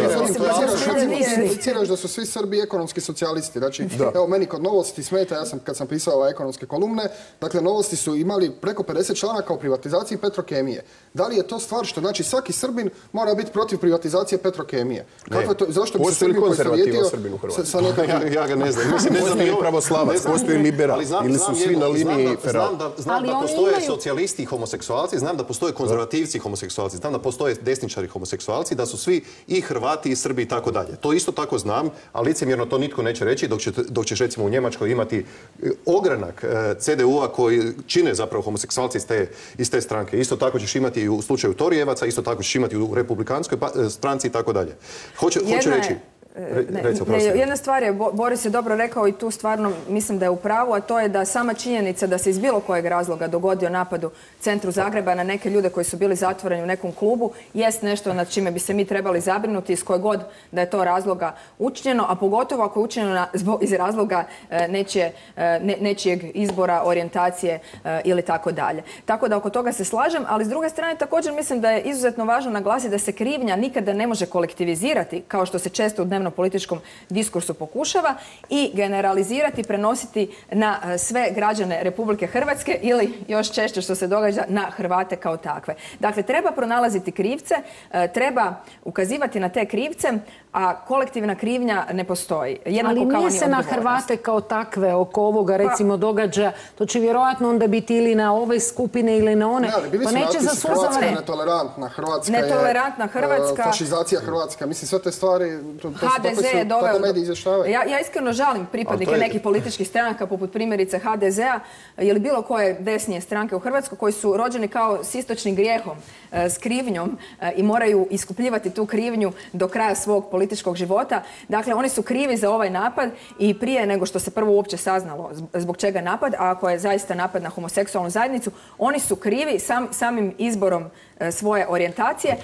Impliciraš da su svi Srbi ekonomski socijalisti. Znači, evo, meni kod Novosti smeta, ja sam, kad sam pisao ove ekonomske kolumne, dakle, Novosti su imali preko pedeset članaka o privatizaciji Petrokemije. Da li je to stvar što, znači, svaki Srbin mora biti protiv privatizacije Petrokemije? Zašto bi se Srbin poistovjetio sa nekakvim... Ja ga ne znam. Postoji pravoslavac, postoji liberal, ili su svi na liniji Ferrara. Znam da postoje socijalisti i homoseksualci, znam da postoje konzervativci i homoseksualci, znam da postoje desničari homoseksualci, da su svi i Hrvati i Srbi i tako dalje. To isto tako znam, ali licemjerno to nitko neće reći, dok ćeš recimo u Njemačkoj imati ogranak C D U-a koji čine zapravo homoseksualci iz te stranke. Isto tako ćeš imati i u slučaju Torijevaca, isto tako ćeš imati u republikanskoj stranci i tako dalje. Hoću reći... Ne, ne, jedna stvar je, Boris je dobro rekao i tu stvarno mislim da je u pravu, a to je da sama činjenica da se iz bilo kojeg razloga dogodio napad u centru Zagreba na neke ljude koji su bili zatvoreni u nekom klubu jest nešto nad čime bi se mi trebali zabrinuti iz kojeg god da je to razloga učinjeno, a pogotovo ako je učinjeno iz razloga nečije, ne, nečijeg izbora, orijentacije ili tako dalje. Tako da oko toga se slažem, ali s druge strane također mislim da je izuzetno važno naglasiti da se krivnja nikada ne može kolektivizirati, kao što se često u dnevnom političkom diskursu pokušava, i generalizirati, prenositi na sve građane Republike Hrvatske ili još češće što se događa na Hrvate kao takve. Dakle, treba pronalaziti krivce, treba ukazivati na te krivce, a kolektivna krivnja ne postoji. Jednako ali nije se na Hrvate kao takve oko ovoga recimo događa, to će vjerojatno onda biti ili na ove skupine ili na one. Pa neće za svo za vreme. Netolerantna Hrvatska je... Netolerantna Hrvatska. Fašizacija Hrvatska. Mislim, sve te stvari... H D Z je doveo... Ja, ja iskreno žalim pripadnike nekih političkih stranaka poput primjerice H D Z-a ili bilo koje desnije stranke u Hrvatskoj koji su rođeni kao s istočnim grijehom, s krivnjom i moraju iskupljivati tu krivnju do kraja svog političkog života. Dakle, oni su krivi za ovaj napad i prije nego što se prvo uopće saznalo zbog čega napad, a ako je zaista napad na homoseksualnu zajednicu, oni su krivi sam, samim izborom svoje orijentacije,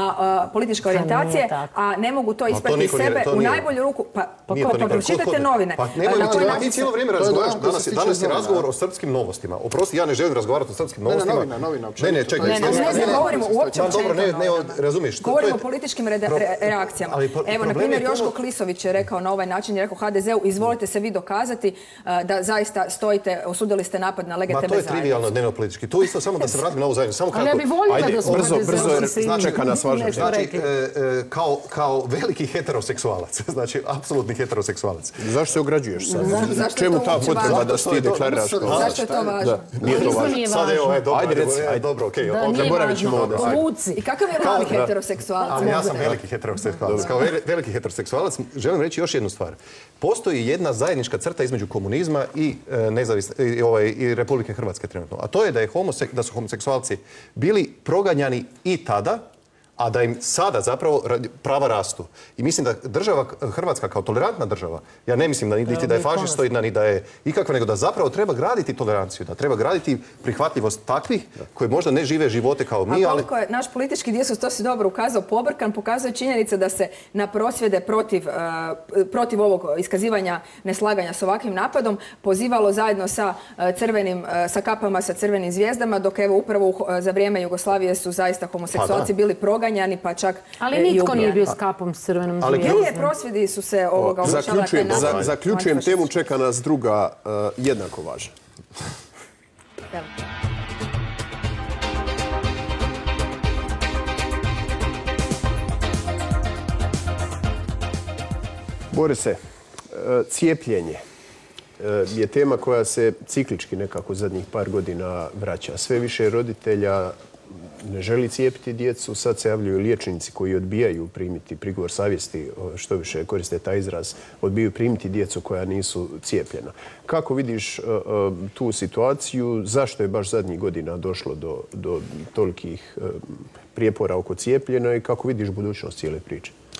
a političke orijentacije, a ne mogu to ispati iz sebe u najbolju ruku. Pa pročitajte novine. Pa nemoj, ti cijelo vrijeme razgovaraš, danas je razgovor o srpskim novostima. Oprosti, ja ne želim razgovarati o srpskim novostima. Ne, ne, novina, Ne, ne, čekaj. Ne, govorimo uopće o Dobro, ne, razumiješ. Govorimo o političkim reakcijama. Evo, na primjer, Joško Klisović je rekao na ovaj način, je rekao H D Z-u, izvolite se vi dokazati da zaista stojite, osudili ste napad na L G B T zajednicu. Ma to je trivijalno dnevno politički. To isto samo da se vratim na ovu zajednicu. Ali ja bih voljela da su brzo, brzo, čeka nas važno. Znači, kao, kao veliki heteroseksualac, znači apsolutni heteroseksualac. Zašto se ograđuješ sad? Čemu ta potreba da ti deklariraš? Zašto je to važno? Nije to važno. Sad evo, je dobro, ajde reci, ajde, dobro, okej. Zaboravit ćemo ovdje. I kakav je mali heteroseksualac? Ali ja sam veliki heteroseksualac. Kao veliki heteroseksualac želim reći još jednu stvar. Postoji jedna zajednička crta između komunizma i nezavisne i, ovaj, i Republike Hrvatske trenutno. A to je da, je homosek, da su homoseksualci bili proganjani i tada, a da im sada zapravo prava rastu. I mislim da država Hrvatska kao tolerantna država, ja ne mislim da niti da je fašistoidna, ni da je ikakva, nego da zapravo treba graditi toleranciju, da treba graditi prihvatljivost takvih koji možda ne žive živote kao mi, ali... A koliko je naš politički diskus, to si dobro ukazao, pobrkan, pokazuje činjenica da se na prosvjede protiv, uh, protiv ovog iskazivanja neslaganja s ovakvim napadom pozivalo zajedno sa crvenim, uh, sa kapama sa crvenim zvijezdama, dok evo upravo uh, za vrijeme Jugoslavije su zaista homoseksualci pa bili proganjani, pa čak ali nitko nije bio s kapom s crvenom zvijezdom. Ali prosvjedi su se ovoga oglašavali. Zaključujem, zaključujem temu, čeka nas druga uh, jednako važna. Borise, cijepljenje je tema koja se ciklički nekako zadnjih par godina vraća. Sve više roditelja ne želi cijepiti djecu, sad se javljaju liječnici koji odbijaju primiti prigovor savjesti, što više koriste taj izraz, odbijaju primiti djecu koja nisu cijepljena. Kako vidiš uh, tu situaciju? Zašto je baš zadnjih godina došlo do, do tolikih uh, prijepora oko cijepljenja i kako vidiš budućnost cijele priče?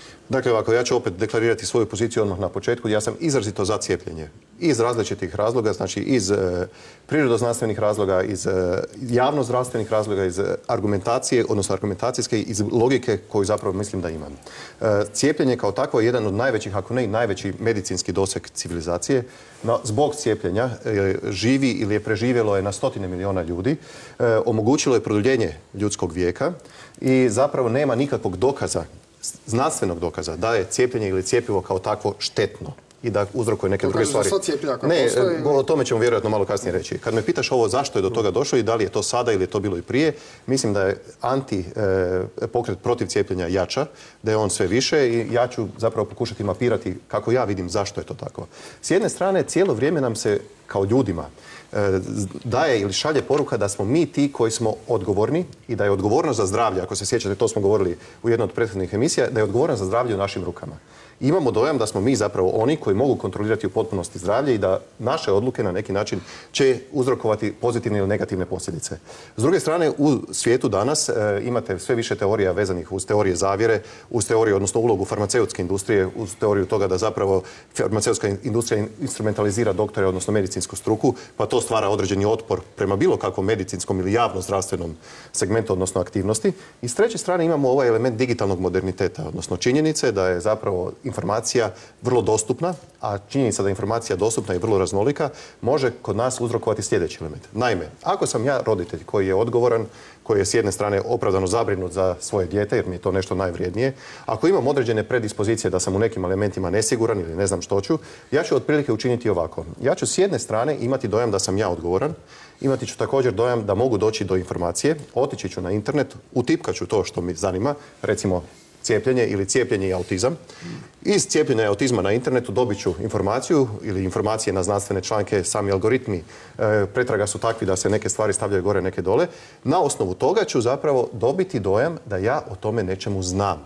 Dakle, ovako, ja ću opet deklarirati svoju poziciju odmah na početku. Ja sam izrazito za cijepljenje. Iz različitih razloga, znači iz e, prirodoznanstvenih razloga, iz e, javnozdravstvenih razloga, iz argumentacije, odnosno argumentacijske, iz logike koju zapravo mislim da imam. E, cijepljenje kao takvo je jedan od najvećih, ako ne i najveći medicinski doseg civilizacije. No, zbog cijepljenja e, živi ili je preživjelo je na stotine miliona ljudi, e, omogućilo je produljenje ljudskog vijeka i zapravo nema nikakvog dokaza, znanstvenog dokaza da je cijepljenje ili cijepivo kao takvo štetno i da uzrokuje neke druge stvari. Ne, o tome ćemo vjerojatno malo kasnije reći. Kad me pitaš ovo zašto je do toga došlo i da li je to sada ili je to bilo i prije, mislim da je anti e, pokret protiv cijepljenja jača, da je on sve više i ja ću zapravo pokušati mapirati kako ja vidim zašto je to tako. S jedne strane, cijelo vrijeme nam se kao ljudima e, daje ili šalje poruka da smo mi ti koji smo odgovorni i da je odgovornost za zdravlje, ako se sjećate, to smo govorili u jednoj od prethodnih emisija, da je odgovornost za zdravlje u našim rukama. Imamo dojam da smo mi zapravo oni koji mogu kontrolirati u potpunosti zdravlje i da naše odluke na neki način će uzrokovati pozitivne ili negativne posljedice. S druge strane, u svijetu danas e, imate sve više teorija vezanih uz teorije zavjere, uz teoriju, odnosno ulogu farmaceutske industrije, uz teoriju toga da zapravo farmaceutska industrija instrumentalizira doktore, odnosno medicinsku struku, pa to stvara određeni otpor prema bilo kakvom medicinskom ili javno-zdravstvenom segmentu, odnosno aktivnosti. I s treće strane imamo ovaj element digitalnog moderniteta, odnosno činjenice da je zapravo informacija vrlo dostupna, a činjenica da je informacija dostupna i vrlo raznolika može kod nas uzrokovati sljedeći element. Naime, ako sam ja roditelj koji je odgovoran, koji je s jedne strane opravdano zabrinut za svoje dijete, jer mi je to nešto najvrijednije, ako imam određene predispozicije da sam u nekim elementima nesiguran ili ne znam što ću, ja ću otprilike učiniti ovako. Ja ću s jedne strane imati dojam da sam ja odgovoran, imati ću također dojam da mogu doći do informacije, otići ću na internet, utipkat ću to što mi zanima, recimo cijepljenje ili cijepljenje i autizam. Iz cijepljenja i autizma na internetu dobit ću informaciju ili informacije na znanstvene članke, sami algoritmi e, pretraga su takvi da se neke stvari stavljaju gore, neke dole. Na osnovu toga ću zapravo dobiti dojam da ja o tome nečemu znam.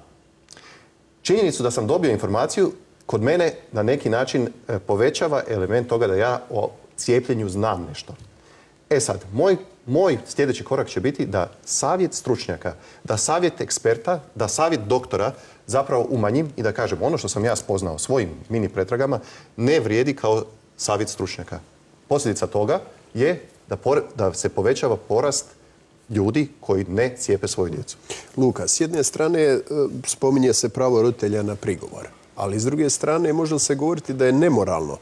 Činjenicu da sam dobio informaciju kod mene na neki način e, povećava element toga da ja o cijepljenju znam nešto. E sad, moj Moj sljedeći korak će biti da savjet stručnjaka, da savjet eksperta, da savjet doktora zapravo umanjim i da kažem ono što sam ja spoznao svojim mini pretragama ne vrijedi kao savjet stručnjaka. Posljedica toga je da, por, da se povećava porast ljudi koji ne cijepe svoju djecu. Luka, s jedne strane spominje se pravo roditelja na prigovor, ali s druge strane može se govoriti da je nemoralno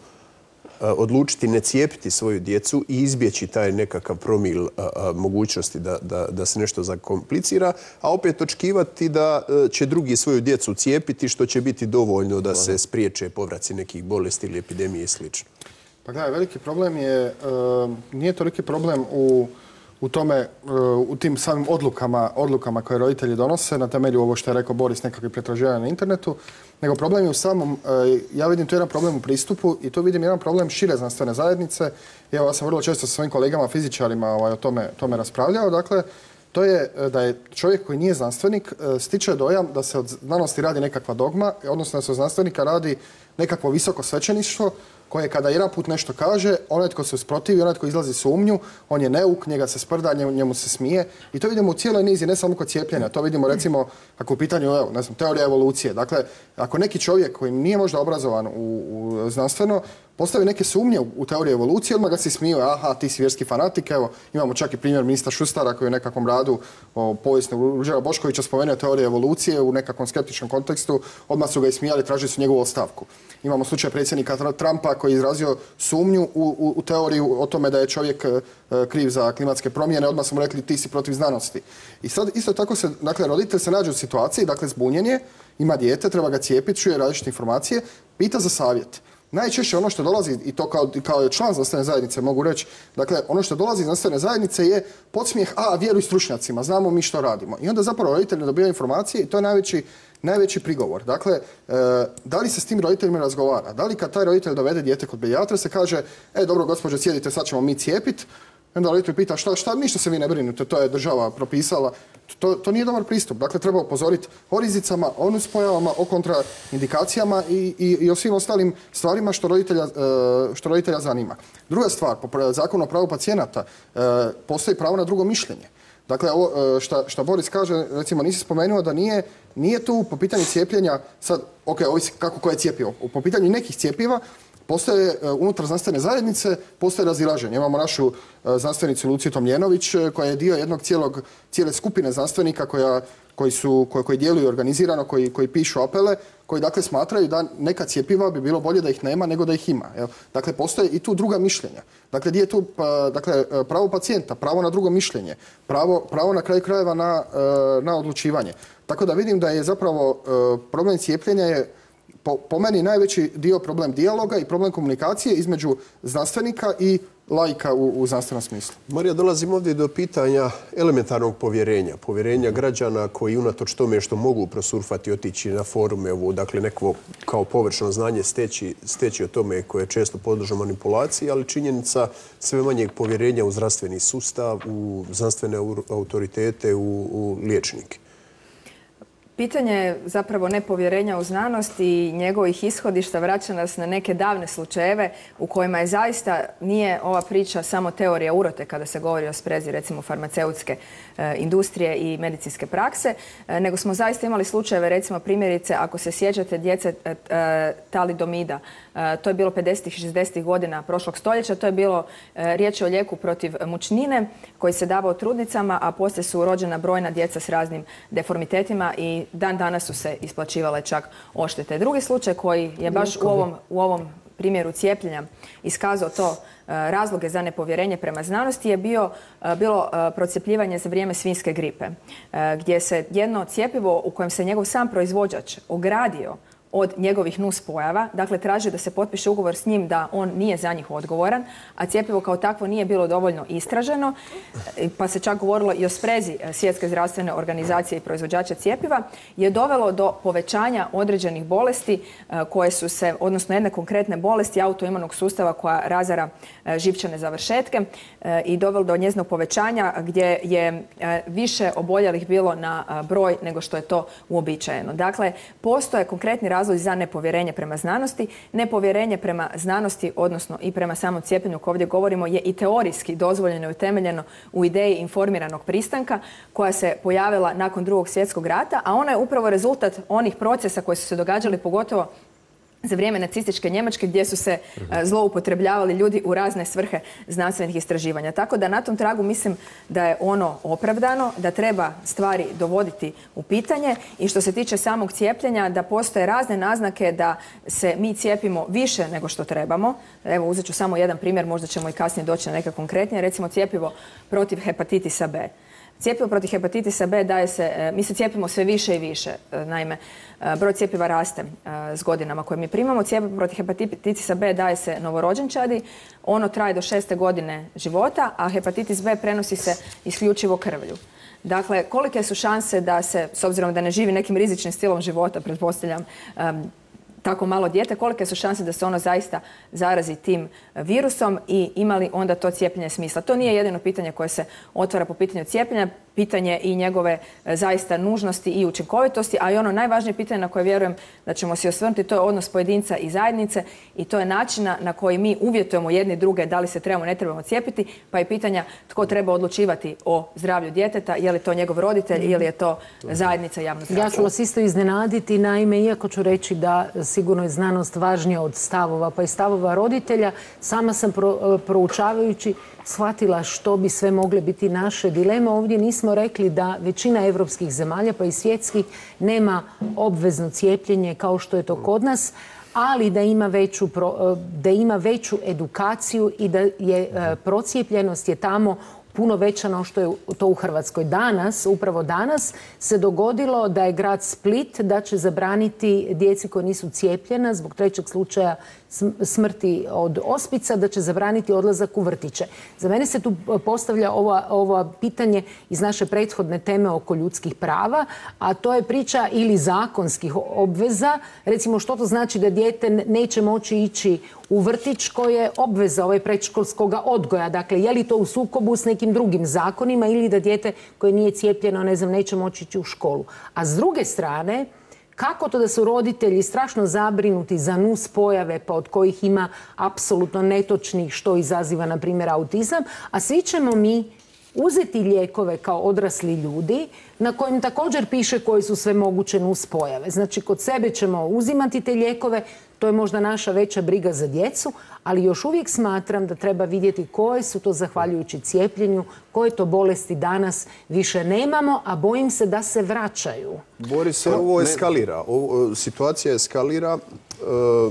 odlučiti ne cijepiti svoju djecu i izbjeći taj nekakav promil a, a, mogućnosti da, da, da se nešto zakomplicira, a opet očekivati da a, će drugi svoju djecu cijepiti, što će biti dovoljno da se spriječe povraci nekih bolesti ili epidemije i sl. Pa gledaj, veliki problem je, uh, nije toliki problem u, u tome, uh, u tim samim odlukama, odlukama koje roditelji donose na temelju ovo što je rekao Boris, nekakvih pretraživanja na internetu, nego problem je u samom, uh, ja vidim tu jedan problem u pristupu i tu vidim jedan problem šire znanstvene zajednice. Evo, ja sam vrlo često sa svojim kolegama fizičarima ovaj, o tome, tome raspravljao. Dakle, to je da je čovjek koji nije znanstvenik uh, stiče dojam da se od znanosti radi nekakva dogma, odnosno da se od znanstvenika radi nekakvo visoko svećeništvo koje kada jedan put nešto kaže, onaj tko se usprotivi, onaj tko izlazi sumnju, on je neuk, njega se sprda, njemu, njemu se smije. I to vidimo u cijeloj nizi, ne samo kod cijepljenja. To vidimo recimo ako u pitanju evo, ne znam, teorija evolucije. Dakle, ako neki čovjek koji nije možda obrazovan u, u znanstveno, postavi neke sumnje u, u teoriju evolucije, odmah ga se smiju, aha, ti si vjerski fanatik. Evo, imamo čak i primjer ministra Šustara koji je u nekakvom radu o povijesnog Ruđera Boškovića spomenuo teoriju evolucije u nekakvom skeptičnom kontekstu, odmah su ga ismijali, tražili su njegovu ostavku. Imamo slučaj predsjednika Trumpa koji je izrazio sumnju u, u, u teoriju o tome da je čovjek e, kriv za klimatske promjene, odmah su mu rekli ti si protiv znanosti. I sad isto tako se, dakle, roditelj se nađe u situaciji, dakle, zbunjen je, ima dijete, treba ga cijepiti, čuje različite informacije, pita za savjet. Najčešće ono što dolazi, i to kao, kao član znanstvene zajednice mogu reći, dakle, ono što dolazi iz znanstvene zajednice je podsmijeh, a, vjeruj stručnjacima, znamo mi što radimo. I onda zapravo roditelj ne dobija informacije i to je najveći, najveći prigovor. Dakle, e, da li se s tim roditeljima razgovara? Da li kad taj roditelj dovede dijete kod pedijatra se kaže, e, dobro, gospođo, sjedite, sad ćemo mi cijepiti. Onda roditelj pita, šta, šta, ništa se vi ne brinute, to je država propisala. To, to nije dobar pristup. Dakle, treba upozoriti o rizicama, o nuspojavama, o kontraindikacijama i, i, i o svim ostalim stvarima što roditelja, što roditelja zanima. Druga stvar, po zakonu o pravu pacijenata, postoji pravo na drugo mišljenje. Dakle, ovo što Boris kaže, recimo nisi spomenuo da nije, nije tu po pitanju cijepljenja, sad, ok, ovisi kako koje cijepivo. Po pitanju nekih cijepiva postoje unutar znanstvene zajednice, postoje razilaženje. Imamo našu znanstvenicu Luciju Tomljenović koja je dio jednog cijelog, cijele skupine znanstvenika koja, koji, su, koji, koji djeluju organizirano, koji, koji pišu apele, koji dakle smatraju da neka cijepiva bi bilo bolje da ih nema nego da ih ima. Jel? Dakle, postoje i tu druga mišljenja. Dakle, gdje je tu pa, dakle, pravo pacijenta, pravo na drugo mišljenje, pravo, pravo na kraju krajeva na, na odlučivanje. Tako da vidim da je zapravo problem cijepljenja je Po, po meni najveći dio problem dijaloga i problem komunikacije između znanstvenika i laika u, u znanstvenom smislu. Marija, dolazim ovdje do pitanja elementarnog povjerenja. Povjerenja građana koji unatoč tome što mogu prosurfati, otići na forume, ovo, dakle neko kao površno znanje steći, steći o tome koje je često podložno manipulaciji, ali činjenica sve manjeg povjerenja u zdravstveni sustav, u znanstvene autoritete, u, u liječnike. Pitanje zapravo nepovjerenja u znanost i njegovih ishodišta vraća nas na neke davne slučajeve u kojima je zaista nije ova priča samo teorija urote kada se govori o sprezi recimo farmaceutske e, industrije i medicinske prakse, e, nego smo zaista imali slučajeve recimo primjerice ako se sjećate djece e, e, talidomida. E, to je bilo pedesetih i šezdesetih godina prošlog stoljeća. To je bilo e, riječ o lijeku protiv mučnine koji se davao trudnicama, a poslije su rođena brojna djeca s raznim deformitetima i dan danas su se isplaćivale čak odštete. Drugi slučaj koji je baš u ovom, u ovom primjeru cijepljenja iskazao to razloge za nepovjerenje prema znanosti je bio, bilo procjepljivanje za vrijeme svinjske gripe, gdje se jedno cjepivo u kojem se njegov sam proizvođač ogradio od njegovih nuspojava, dakle tražio da se potpiše ugovor s njim da on nije za njih odgovoran, a cjepivo kao takvo nije bilo dovoljno istraženo, pa se čak govorilo i o sprezi Svjetske zdravstvene organizacije i proizvođača cjepiva, je dovelo do povećanja određenih bolesti koje su se, odnosno jedne konkretne bolesti autoimunog sustava koja razara živčane završetke i dovelo do njezinog povećanja gdje je više oboljelih bilo na broj nego što je to uobičajeno. Dakle, postoje konkretni razlozi za nepovjerenje prema znanosti. Nepovjerenje prema znanosti, odnosno i prema samom cijepljenju koje ovdje govorimo, je i teorijski dozvoljeno i utemeljeno u ideji informiranog pristanka koja se pojavila nakon Drugog svjetskog rata, a ona je upravo rezultat onih procesa koji su se događali pogotovo za vrijeme nacističke Njemačke gdje su se zloupotrebljavali ljudi u razne svrhe znanstvenih istraživanja. Tako da na tom tragu mislim da je ono opravdano, da treba stvari dovoditi u pitanje i što se tiče samog cijepljenja da postoje razne naznake da se mi cijepimo više nego što trebamo. Evo uzet ću samo jedan primjer, možda ćemo i kasnije doći na neka konkretnije, recimo cijepivo protiv hepatitisa B. Cijepivo protiv hepatitisa B daje se, mi se cijepimo sve više i više, naime, broj cijepiva raste s godinama koje mi primamo. Cijepivo protiv hepatitisa B daje se novorođenčadi, ono traje do šeste godine života, a hepatitis B prenosi se isključivo krvlju. Dakle, kolike su šanse da se, s obzirom da ne živi nekim rizičnim stilom života, pretpostavljam, um, tako malo dijete, kolike su šanse da se ono zaista zarazi tim virusom i ima li onda to cijepljenje smisla? To nije jedino pitanje koje se otvara po pitanju cijepljenja, pitanje i njegove zaista nužnosti i učinkovitosti, a i ono najvažnije pitanje na koje vjerujem da ćemo se osvrnuti, to je odnos pojedinca i zajednice i to je načina na koji mi uvjetujemo jedni druge da li se trebamo, ne trebamo cijepiti, pa je pitanja tko treba odlučivati o zdravlju djeteta, je li to njegov roditelj ili je to zajednica javno zdravstvo. Ja ću vas isto iznenaditi, naime, iako ću reći da sigurno je znanost važnija od stavova, pa i stavova roditelja, sama sam pro, proučavajući shvatila što bi sve mogle biti naše dileme. Ovdje nismo rekli da većina evropskih zemalja, pa i svjetskih, nema obvezno cijepljenje kao što je to kod nas, ali da ima veću, da ima veću edukaciju i da je procijepljenost je tamo puno veća no što je to u Hrvatskoj. Danas, upravo danas, se dogodilo da je grad Split da će zabraniti djeci koja nisu cijepljena zbog trećeg slučaja smrti od ospica, da će zabraniti odlazak u vrtiće. Za mene se tu postavlja ova, ova pitanje iz naše prethodne teme oko ljudskih prava, a to je priča ili zakonskih obveza. Recimo, što to znači da dijete neće moći ići u vrtić koji je obveza ovaj predškolskog odgoja. Dakle, je li to u sukobu s nekim drugim zakonima ili da dijete koje nije cijepljeno, ne znam, neće moći ići u školu. A s druge strane, kako to da su roditelji strašno zabrinuti za nus pojave, pa od kojih ima apsolutno netočnih što izaziva, na primjer, autizam, a svi ćemo mi uzeti lijekove kao odrasli ljudi na kojim također piše koji su sve moguće nuspojave. Znači, kod sebe ćemo uzimati te lijekove, to je možda naša veća briga za djecu, ali još uvijek smatram da treba vidjeti koje su to, zahvaljujući cijepljenju, koje to bolesti danas više nemamo, a bojim se da se vraćaju. Boris, ovo eskalira. Ovo, situacija eskalira. E,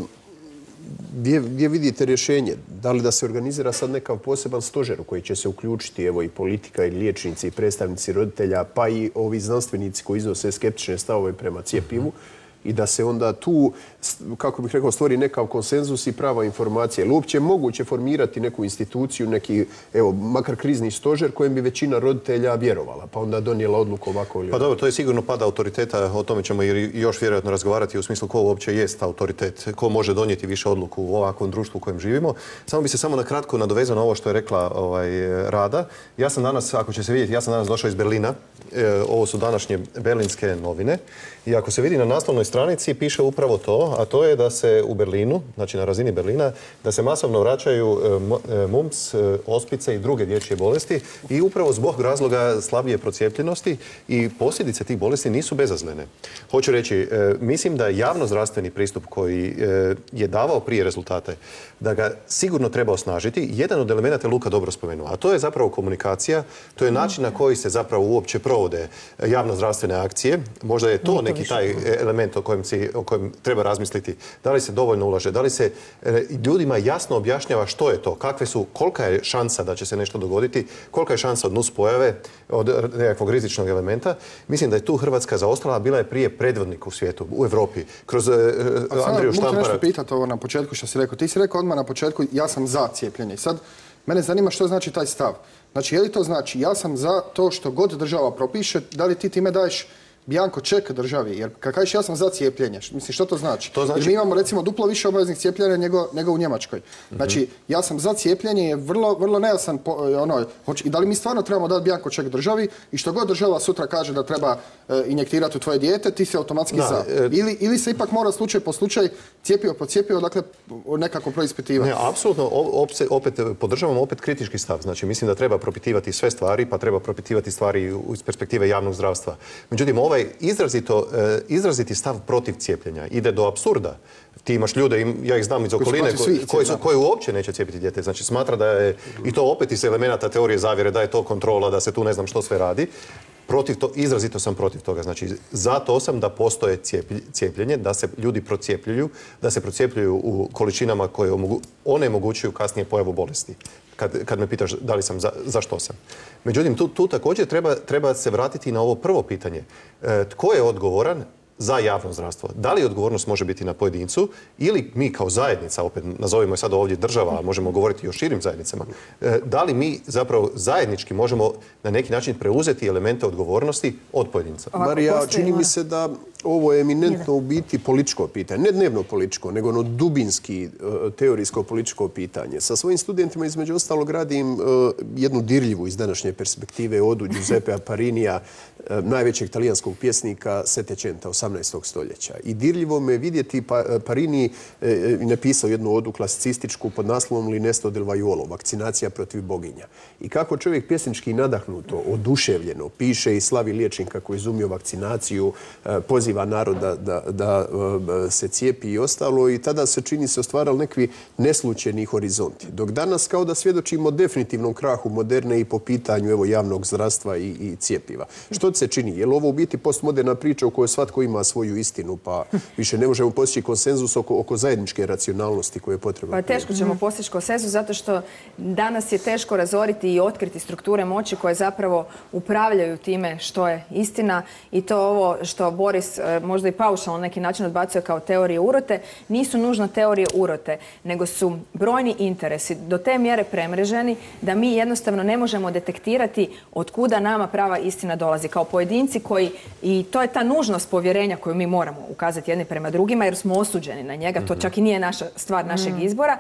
Gdje, gdje vidite rješenje? Da li da se organizira sad nekav poseban stožer u koji će se uključiti evo i politika i liječnici i predstavnici roditelja, pa i ovi znanstvenici koji iznose skeptične stavove prema cjepivu, i da se onda tu, kako bih rekao, stvori nekav konsenzus i prava informacija. Ili uopće je moguće formirati neku instituciju, neki, evo, makar krizni stožer kojem bi većina roditelja vjerovala, pa onda donijela odluku ovako ili Pa dobro, to je sigurno pada autoriteta, o tome ćemo i još vjerojatno razgovarati u smislu ko uopće jest autoritet, ko može donijeti više odluku u ovakvom društvu u kojem živimo. Samo bi se samo na kratko nadovezao na ovo što je rekla ovaj, Rada. Ja sam danas, ako će se vidjeti, ja sam danas došao iz Berlina. E, ovo su današnje berlinske novine. I ako se vidi na naslovnoj stranici piše upravo to, a to je da se u Berlinu, znači na razini Berlina, da se masovno vraćaju mumps, ospice i druge dječje bolesti i upravo zbog razloga slabije procijepljenosti i posljedice tih bolesti nisu bezazlene. Hoću reći, mislim da javnozdravstveni pristup koji je davao prije rezultate, da ga sigurno treba osnažiti. Jedan od elemenata je Luka dobro spomenuo, a to je zapravo komunikacija, to je način na koji se zapravo uopće provode javnozdravstvene akcije. Možda je to neki taj element o kojem, si, o kojem treba razmisliti. Da li se dovoljno ulaže, da li se e, ljudima jasno objašnjava što je to, kakve su, kolika je šansa da će se nešto dogoditi, kolika je šansa od nuspojave, od nekakvog rizičnog elementa. Mislim da je tu Hrvatska zaostala, bila je prije predvodnik u svijetu, u Europi, kroz e, Andriju Štampara. Mogu nešto pitati ovo na početku što si rekao. Ti si rekao odmah na početku ja sam za cijepljenje. Sad, mene zanima što znači taj stav. Znači, je li to znači ja sam za to što god država propiše, da li ti time daješ bjanko ček državi, jer kad kažeš ja sam za cijepljenje, mislim što to znači? To znači... Jer mi imamo recimo duplo više obaveznih cijepljenja nego, nego u Njemačkoj. Znači, mm-hmm. ja sam za cijepljenje je vrlo, vrlo nejasan, po, ono, hoć, i da li mi stvarno trebamo dati bjanko ček državi i što god država sutra kaže da treba e, injektirati u tvoje dijete, ti si automatski da, za. E... Ili, ili se ipak mora slučaj po slučaj, cijepivo po cijepivo, dakle nekako proispitivati. Ne, apsolutno, opet podržavam opet kritički stav. Znači, mislim da treba propitivati sve stvari, pa treba propitivati stvari iz perspektive javnog zdravstva. Međutim, ovaj izrazito, izraziti stav protiv cijepljenja ide do apsurda. Ti imaš ljude, ja ih znam iz okoline, koji, su, koji uopće neće cijepiti dijete. Znači, smatra da je, i to opet iz elemenata teorije zavjere, da je to kontrola, da se tu ne znam što sve radi. Protiv to, izrazito sam protiv toga. Znači, zato sam da postoje cijepljenje, da se ljudi procijepljuju, da se procijepljuju u količinama koje omogu, onemogućuju kasnije pojavu bolesti. Kad, kad me pitaš da li sam za, za što sam. Međutim, tu, tu također treba, treba se vratiti na ovo prvo pitanje. E, tko je odgovoran za javno zdravstvo? Da li odgovornost može biti na pojedincu ili mi kao zajednica, opet nazovimo je sad ovdje država, a možemo govoriti i o širim zajednicama, e, da li mi zapravo zajednički možemo na neki način preuzeti elemente odgovornosti od pojedinca? Marija, čini mi se da ovo je eminentno u biti političko pitanje. Ne dnevno političko, nego ono dubinski teorijsko političko pitanje. Sa svojim studentima između ostalog radim jednu dirljivu iz današnje perspektive odu Giuseppea Parinija, najvećeg talijanskog pjesnika Settecenta, osamnaestog stoljeća. I dirljivo me vidjeti, pa, Parini je napisao jednu odu klasicističku pod naslovom L'inesto del vaiolo, vakcinacija protiv boginja. I kako čovjek pjesnički nadahnuto, oduševljeno piše i slavi liječnika koji izumio vakcinaciju, poziva narod da, da, da se cijepi i ostalo, i tada se čini se ostvarali nekvi neslućeni horizonti. Dok danas kao da svjedočimo definitivnom krahu moderne i po pitanju evo, javnog zdravstva i, i cijepiva. Što se čini? Je li ovo u biti postmoderna priča u kojoj svatko ima svoju istinu, pa više ne možemo postići konsenzus oko, oko zajedničke racionalnosti koje je potrebno? Pa teško ćemo postići konsenzus zato što danas je teško razoriti i otkriti strukture moći koje zapravo upravljaju time što je istina, i to ovo što Boris možda i paušalno na neki način odbacuje kao teorije urote, nisu nužno teorije urote, nego su brojni interesi do te mjere premreženi da mi jednostavno ne možemo detektirati od kuda nama prava istina dolazi. Kao pojedinci koji, i to je ta nužnost povjerenja koju mi moramo ukazati jedni prema drugima jer smo osuđeni na njega, to čak i nije naša stvar našeg izbora.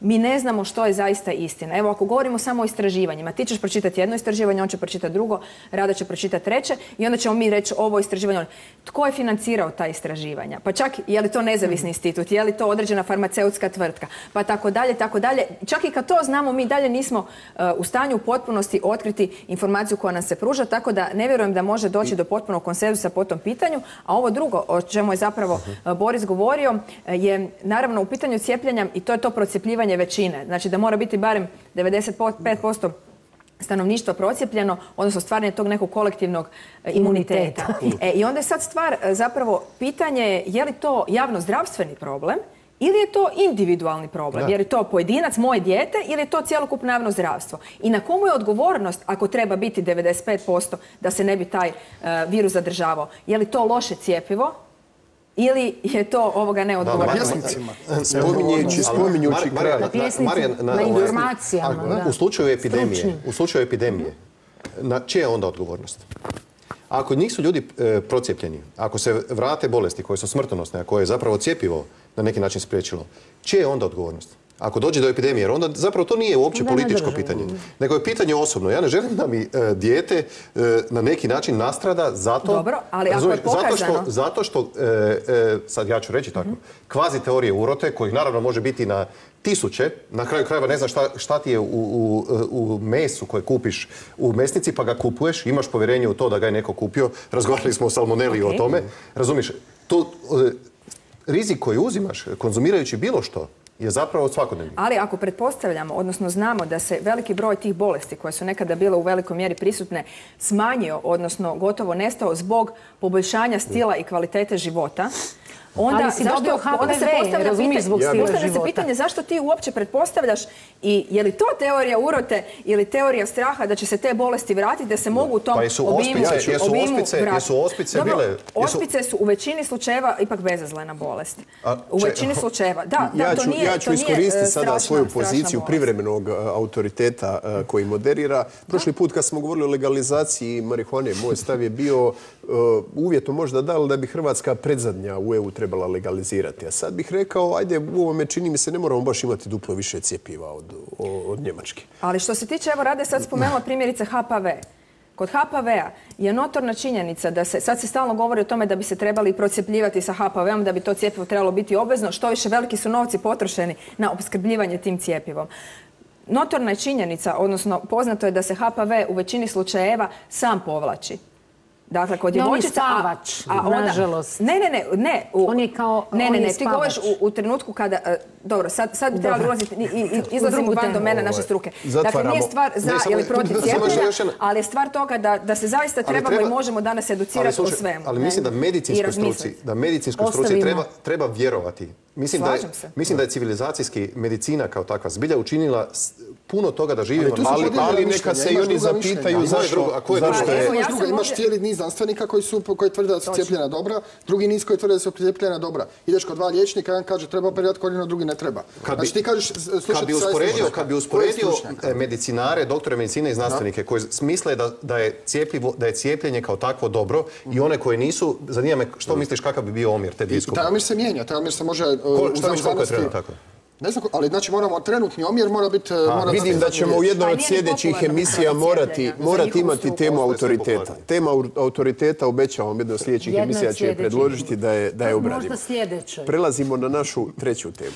mi ne znamo što je zaista istina. Evo, ako govorimo samo o istraživanjima, ti ćeš pročitati jedno istraživanje, on će pročitati drugo, Rada će pročitati treće i onda ćemo mi reći ovo istraživanje. Tko je financirao ta istraživanja? Pa čak je li to nezavisni institut, je li to određena farmaceutska tvrtka, pa tako dalje, tako dalje. Čak i kad to znamo, mi dalje nismo uh, u stanju u potpunosti otkriti informaciju koja nam se pruža, tako da ne vjerujem da može doći do potpunog konsenzusa po tom pitanju. A ovo drugo, o čemu je zapravo uh, Boris govorio, uh, je naravno u pitanju cijepljenja i to je to procjepljivanje većine. Znači da mora biti barem devedeset pet posto stanovništva procijepljeno, odnosno stvaranje tog nekog kolektivnog imuniteta. E, I onda je sad stvar zapravo pitanje je li to javno-zdravstveni problem ili je to individualni problem, da. Jer je to pojedinac, moje dijete, ili je to cjelokupno javno zdravstvo. I na komu je odgovornost ako treba biti devedeset pet posto da se ne bi taj uh, virus zadržavao? Je li to loše cjepivo? Ili je to ovoga neodgovorno? Spominjući, spominjući kraj. Na pjesnicima, na informacijama. U slučaju epidemije, u slučaju epidemije, na čija je onda odgovornost? Ako nisu ljudi e, procijepljeni, ako se vrate bolesti koje su smrtonosne, a koje je zapravo cjepivo na neki način spriječilo, čija je onda odgovornost? Ako dođe do epidemije, jer onda zapravo to nije uopće političko pitanje, nego je pitanje osobno. Ja ne želim da mi e, dijete e, na neki način nastrada zato, Dobro, ali ako je pokazano... zato što, zato što e, e, sad ja ću reći tako, mm-hmm. kvazi teorije urote, kojih naravno može biti na tisuće, na kraju krajeva ne znaš šta, šta ti je u, u, u mesu koje kupiš u mesnici, pa ga kupuješ, imaš povjerenje u to da ga je neko kupio, razgovarali smo o salmoneli okay. o tome, razumiješ, to, e, rizik koji uzimaš konzumirajući bilo što, je zapravo svakodnevni. Ali ako pretpostavljamo, odnosno znamo da se veliki broj tih bolesti koje su nekada bile u velikoj mjeri prisutne smanjio, odnosno gotovo nestao zbog poboljšanja stila i kvalitete života, onda, ali si zašto, dobio H P V, onda se postavlja pitanje, zbog stila postavlja života. se pitanje zašto ti uopće pretpostavljaš i je li to teorija urote ili teorija straha da će se te bolesti vratiti, da se mogu u tom pa jesu obimu, ospice, jesu obimu ospice, vratiti. Jesu ospice Dobro, bile... Jesu... Ospice su u većini slučajeva ipak bezazlena bolest. A, u če, većini slučajeva. Da, ja da, to ću, nije, ja ću to iskoristiti nije, sada strašna, svoju strašna poziciju bolest. privremenog uh, autoriteta uh, koji moderira. Prošli put kad smo govorili o legalizaciji marihuane, moj stav je bio uh, uvjetno možda da, ali da bi Hrvatska predzadnja u E U trebala legalizirati. A sad bih rekao, ajde, u ovome čini mi se ne moramo baš imati duplo više cjepiva od, od Njemačke. Ali što se tiče, evo Rade sad spomenula primjerice H P V. Kod H P V-a je notorna činjenica da se, sad se stalno govori o tome da bi se trebali procjepljivati sa H P V-om, da bi to cjepivo trebalo biti obvezno, što više veliki su novci potrošeni na opskrbljivanje tim cjepivom. Notorna je činjenica, odnosno poznato je da se H P V u većini slučajeva sam povlači. Dakle, kod djevojčica... On je spavač, nažalost. Ne, ne, ne, ne. U, on je kao... Ne, on ne, je ne, ti govoriš u, u trenutku kada... Uh, dobro, sad, sad bi trebali ulaziti i, i izlazimo van do mene naše struke. Dakle, nije stvar za ili protiv cijepljenja, ali je stvar toga da, da se zaista trebamo treba, i možemo danas educirati slušaj, o svemu. Ali mislim da medicinskoj struci, da medicinskoj struci treba, treba vjerovati. Mislim da, je, mislim da je civilizacijski medicina kao takva zbilja učinila puno toga da živimo. Ali, ali, ali neka se i oni zapitaju zašto, a ko je zašto je... Imaš, druga, imaš cijeli niz znanstvenika koji, su, koji tvrde da su cijepljena dobra, drugi niz koji tvrde da su cijepljena dobra. Ideš kod dva liječnika, jedan kaže treba operirati koljeno, drugi ne treba. Kad bi, znači ti kažeš, kad bi usporedio, kad bi usporedio medicinare, doktore medicine i znanstvenike koji smisle da, da, je cijepljivo, da je cijepljenje kao takvo dobro i one koje nisu, zanima me što misliš kakav bi bio omjer te dvije skupine? Taj omjer se mijenja, taj omjer se može... Ko, što misliš koliko je trenutno tako? Ne znam, ali znači moramo, trenutni omjer mora biti... Mora vidim da ćemo u jednoj od sljedećih emisija morati, morati imati temu autoriteta. Tema autoriteta obećavam jednoj od sljedećih emisija će je predložiti da je, da je obradimo. Možda sljedećoj. Prelazimo na našu treću temu.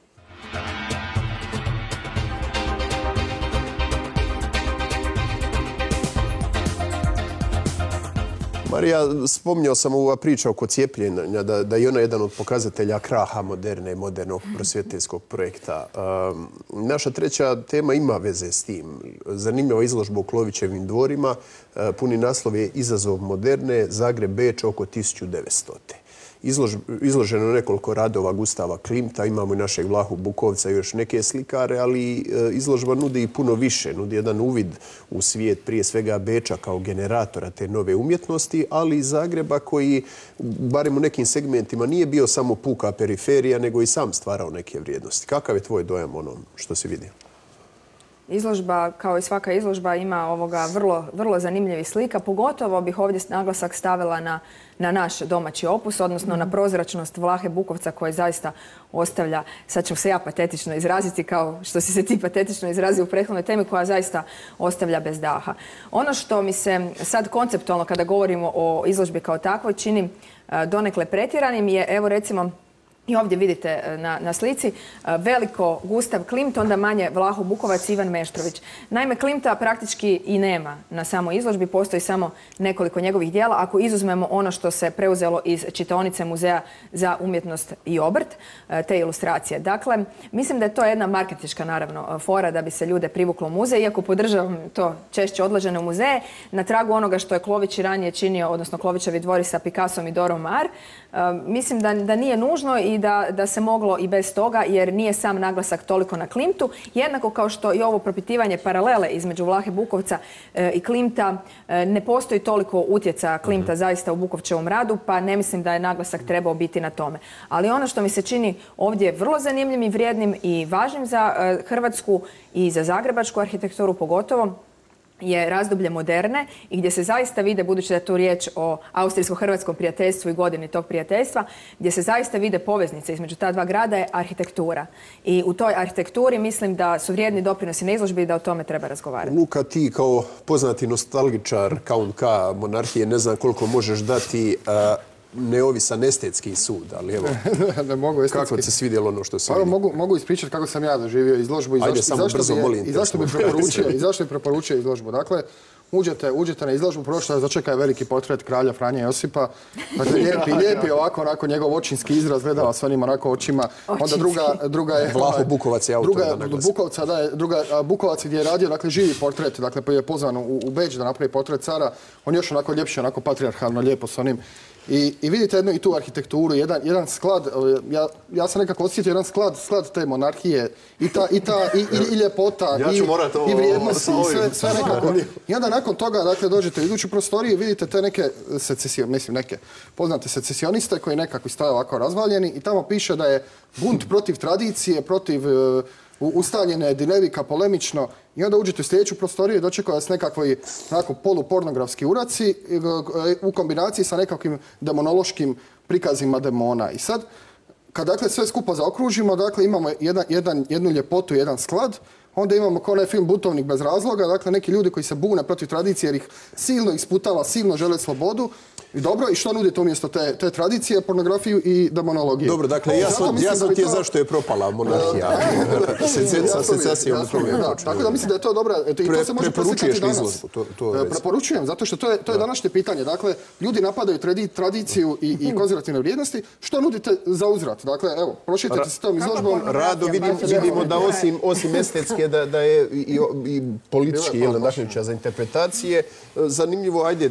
Marija, spominjao sam ova priča oko cijepljenja, da, da je ona jedan od pokazatelja kraha moderne, modernog prosvjeteljskog projekta. Um, naša treća tema ima veze s tim. Zanimljiva izložba u Klovićevim dvorima. Uh, puni naslov je Izazov moderne, Zagreb, Beč, oko tisuću devetstote. Izlož, izloženo nekoliko radova Gustava Klimta, imamo i našeg Vlahu Bukovca i još neke slikare, ali e, izložba nudi i puno više. Nudi jedan uvid u svijet, prije svega Beča kao generatora te nove umjetnosti, ali i Zagreba koji, barem u nekim segmentima, nije bio samo puka periferija, nego i sam stvarao neke vrijednosti. Kakav je tvoj dojam onom što si vidio? izložba, kao i svaka izložba, ima ovoga vrlo, vrlo zanimljivih slika. Pogotovo bih ovdje naglasak stavila na, na naš domaći opus, odnosno na prozračnost Vlahe Bukovca koji zaista ostavlja, sad ću se ja patetično izraziti kao što si se ti patetično izrazio u prethodnoj temi, koja zaista ostavlja bez daha. Ono što mi se sad konceptualno kada govorimo o izložbi kao takvoj čini donekle pretjeranim je, evo recimo, i ovdje vidite na, na slici veliko Gustav Klimt, onda manje Vlaho Bukovac i Ivan Meštrović. Naime, Klimta praktički i nema na samoj izložbi, postoji samo nekoliko njegovih dijela, ako izuzmemo ono što se preuzelo iz čitaonice Muzeja za umjetnost i obrt, te ilustracije. Dakle, mislim da je to jedna marketinška, naravno, fora da bi se ljude privuklo u muzej, iako podržavam to češće odlažene u muzeje, na tragu onoga što je Klović i ranije činio, odnosno Klovićevi dvori sa Picassom i Dorom Mar. Mislim da, da nije nužno i da, da se moglo i bez toga, jer nije sam naglasak toliko na Klimtu. Jednako kao što i ovo propitivanje paralele između Vlahe Bukovca e, i Klimta, e, ne postoji toliko utjecaja Klimta uh-huh. zaista u Bukovčevom radu, pa ne mislim da je naglasak trebao biti na tome. Ali ono što mi se čini ovdje vrlo zanimljivim i vrijednim i važnim za e, hrvatsku i za zagrebačku arhitekturu pogotovo, je razdoblje moderne i gdje se zaista vide, budući da je tu riječ o austrijsko-hrvatskom prijateljstvu i godini tog prijateljstva, gdje se zaista vide poveznice između ta dva grada je arhitektura. I u toj arhitekturi mislim da su vrijedni doprinosi na izložbi i da o tome treba razgovarati. Luka, ti kao poznati nostalgičar Count K monarhije, ne znam koliko možeš dati uh, neovisan estetski sud, ali evo, ne mogu estetski. Kako ti se svidjelo ono što se pa, vidi? Mogu, mogu ispričati kako sam ja doživio izložbu i Ajde, zašto, samo zašto, brzo, bi, molim i zašto bi preporučio, i zašto bi preporučio izložbu. Dakle, uđete, uđete na izložbu, prvo što začeka je veliki portret kralja Franje Josipa. Dakle, lijepi, lijepi ovako, onako njegov očinski izraz gleda s onim onako očima. Onda druga, druga je... Vlaho Bukovac je autor, druga, da naglasim. Bukovca, da je, druga, Bukovac gdje je radio, dakle, živi portret, dakle, pa je pozvan u, u Beč da napravi portret cara. On je još onako ljepši, onako patrijarhalno lijepo s onim. I, i vidite jednu i tu arhitekturu, jedan, jedan sklad, ja, ja sam nekako osjetio jedan sklad, sklad te monarhije i ta, i ta, i, i, i ljepota, ja i, ovo, i vrijednosti, i sve, sve nekako. I onda nakon toga, dakle, dođete u iduću prostoriju i vidite te neke secesio, mislim, neke poznate secesioniste koji nekako stoje ovako razvaljeni i tamo piše da je bunt protiv tradicije, protiv uh, ustaljene dinamika polemično. I onda uđete u sljedeću prostoriju i dočekaju vas nekakvi polupornografski uraci u kombinaciji sa nekakvim demonološkim prikazima demona. I sad, kad dakle sve skupa zaokružimo, dakle imamo jedan, jedan, jednu ljepotu, jedan sklad, onda imamo kao onaj film Buntovnik bez razloga, dakle neki ljudi koji se bune protiv tradicije jer ih silno isputava, silno žele slobodu. I dobro, i što nudite umjesto te, te tradicije, pornografiju i demonologiju? Dobro, dakle, jasno, jasno ti je to... zašto je propala monarhija. Sa senzacijom u tome je počeo. Tako da mislim da je to dobra... I to se može preporučuješ li izložbu? To, to Preporučujem, zato što to je, to je današnje pitanje. Dakle, ljudi napadaju tradiciju i, i konzervativne vrijednosti. Što nudite za uzvrat? Dakle, evo, prošitajte se tom izložbom. Rado vidim, vidimo da osim, osim estetske, da, da je i, i politički jedan nadahnuća za interpretacije. Zanimljivo, ajde,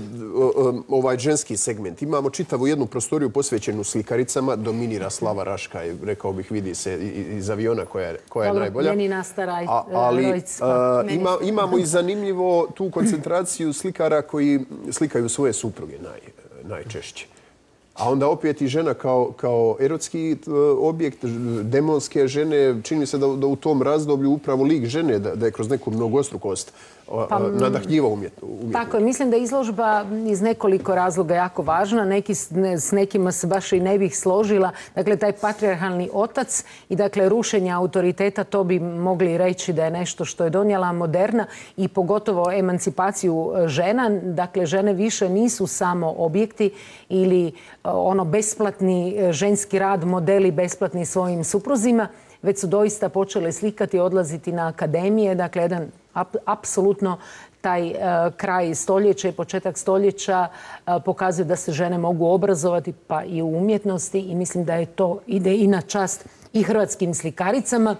ovaj ženski segment. Imamo čitavu jednu prostoriju posvećenu slikaricama. Dominira Slava Raška, rekao bih, vidi se iz aviona koja je, koja je Dobro, najbolja. Janina Staraj, A, ali Rojc, a, ima, imamo i zanimljivo tu koncentraciju slikara koji slikaju svoje supruge naj, najčešće. A onda opet i žena kao, kao erotski objekt, demonske žene, čini se da, da u tom razdoblju upravo lik žene, da, da je kroz neku mnogostrukost pa, nadahnjiva umjetno. Tako je, mislim da je izložba iz nekoliko razloga jako važna. Neki, ne, s nekima se baš i ne bih složila. Dakle, taj patrijarhalni otac i dakle rušenje autoriteta, to bi mogli reći da je nešto što je donijela moderna i pogotovo emancipaciju žena. Dakle, žene više nisu samo objekti ili ono besplatni ženski rad, modeli besplatni svojim supruzima, već su doista počele slikati, odlaziti na akademije. Dakle, jedan ap, apsolutno taj uh, kraj stoljeća i početak stoljeća uh, pokazuje da se žene mogu obrazovati pa i u umjetnosti i mislim da je to ide i na čast i hrvatskim slikaricama.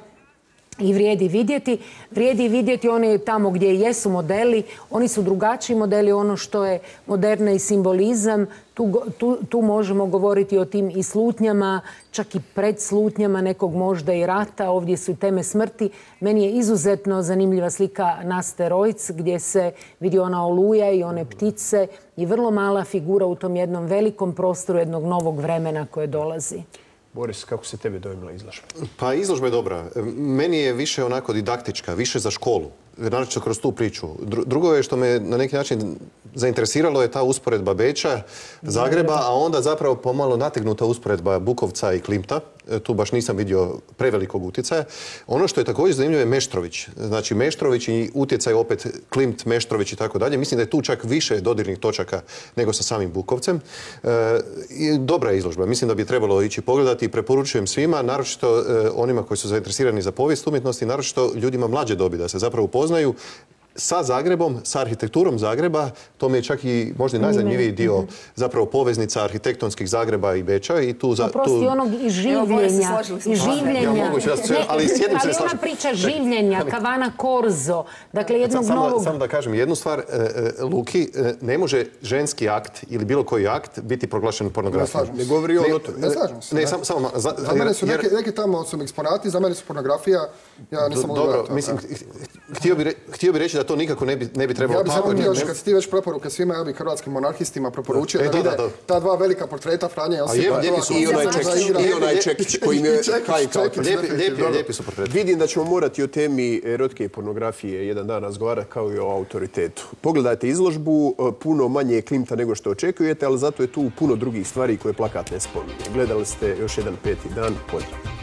I vrijedi vidjeti. Vrijedi vidjeti one tamo gdje jesu modeli. Oni su drugačiji modeli. Ono što je moderna i simbolizam. Tu, tu, tu možemo govoriti o tim i slutnjama, čak i pred slutnjama nekog možda i rata. Ovdje su i teme smrti. Meni je izuzetno zanimljiva slika Naste Rojc gdje se vidi ona oluja i one ptice i vrlo mala figura u tom jednom velikom prostoru jednog novog vremena koje dolazi. Boris, kako se tebe dojmila izložba? Pa izložba je dobra. Meni je više onako didaktička, više za školu. naročito kroz tu priču. Drugo je što me na neki način zainteresiralo je ta usporedba Beča, Zagreba, a onda zapravo pomalo nategnuta usporedba Bukovca i Klimta. Tu baš nisam vidio prevelikog utjecaja. Ono što je također zanimljivo je Meštrović. Znači Meštrović i utjecaj opet Klimt, Meštrović i tako dalje. Mislim da je tu čak više dodirnih točaka nego sa samim Bukovcem. E, dobra je izložba. Mislim da bi trebalo ići pogledati i preporučujem svima, naročito e, onima koji su zainteresirani za povijest umjetnosti, naročito ljudima mlađe dobi da se zapravo upoznaju sa Zagrebom, sa arhitekturom Zagreba. To mi je čak i možda najzanimljiviji dio zapravo poveznica arhitektonskih Zagreba i Beča. I tu za, Oprosti tu... onog i življenja. I življenja. Ja mogu, ja se, ali s jednim se ali slažem. ona priča življenja, Kavana Korzo, dakle jednog samo, novog... Samo da kažem jednu stvar, Luki, ne može ženski akt ili bilo koji akt biti proglašen pornografijom. Ne, ne govori on o to. Ne slažem se. Ne, ne. Samo, samo, za, za mene su jer, neki, neki tamo su eksponati, za mene su pornografija. Ja nisam do, dobro, mislim, htio bi, re, htio bi reći da to nikako ne bi, ne bi trebalo ja bi tako. Ja bih samo htio, kad si ti već preporuke svima, ja bih hrvatskim monarhistima preporučio da vide ta dva velika portreta Franje Josipa. I onaj Čekić, i onaj Čekić koji mi je kaj kao lijepi su portreti. Vidim da ćemo morati o temi erotike i pornografije jedan dan razgovarati kao i o autoritetu. Pogledajte izložbu, puno manje Klimta nego što očekujete, ali zato je tu puno drugih stvari koje plakat ne spominje. Gledali ste još jedan peti dan. Pozdrav.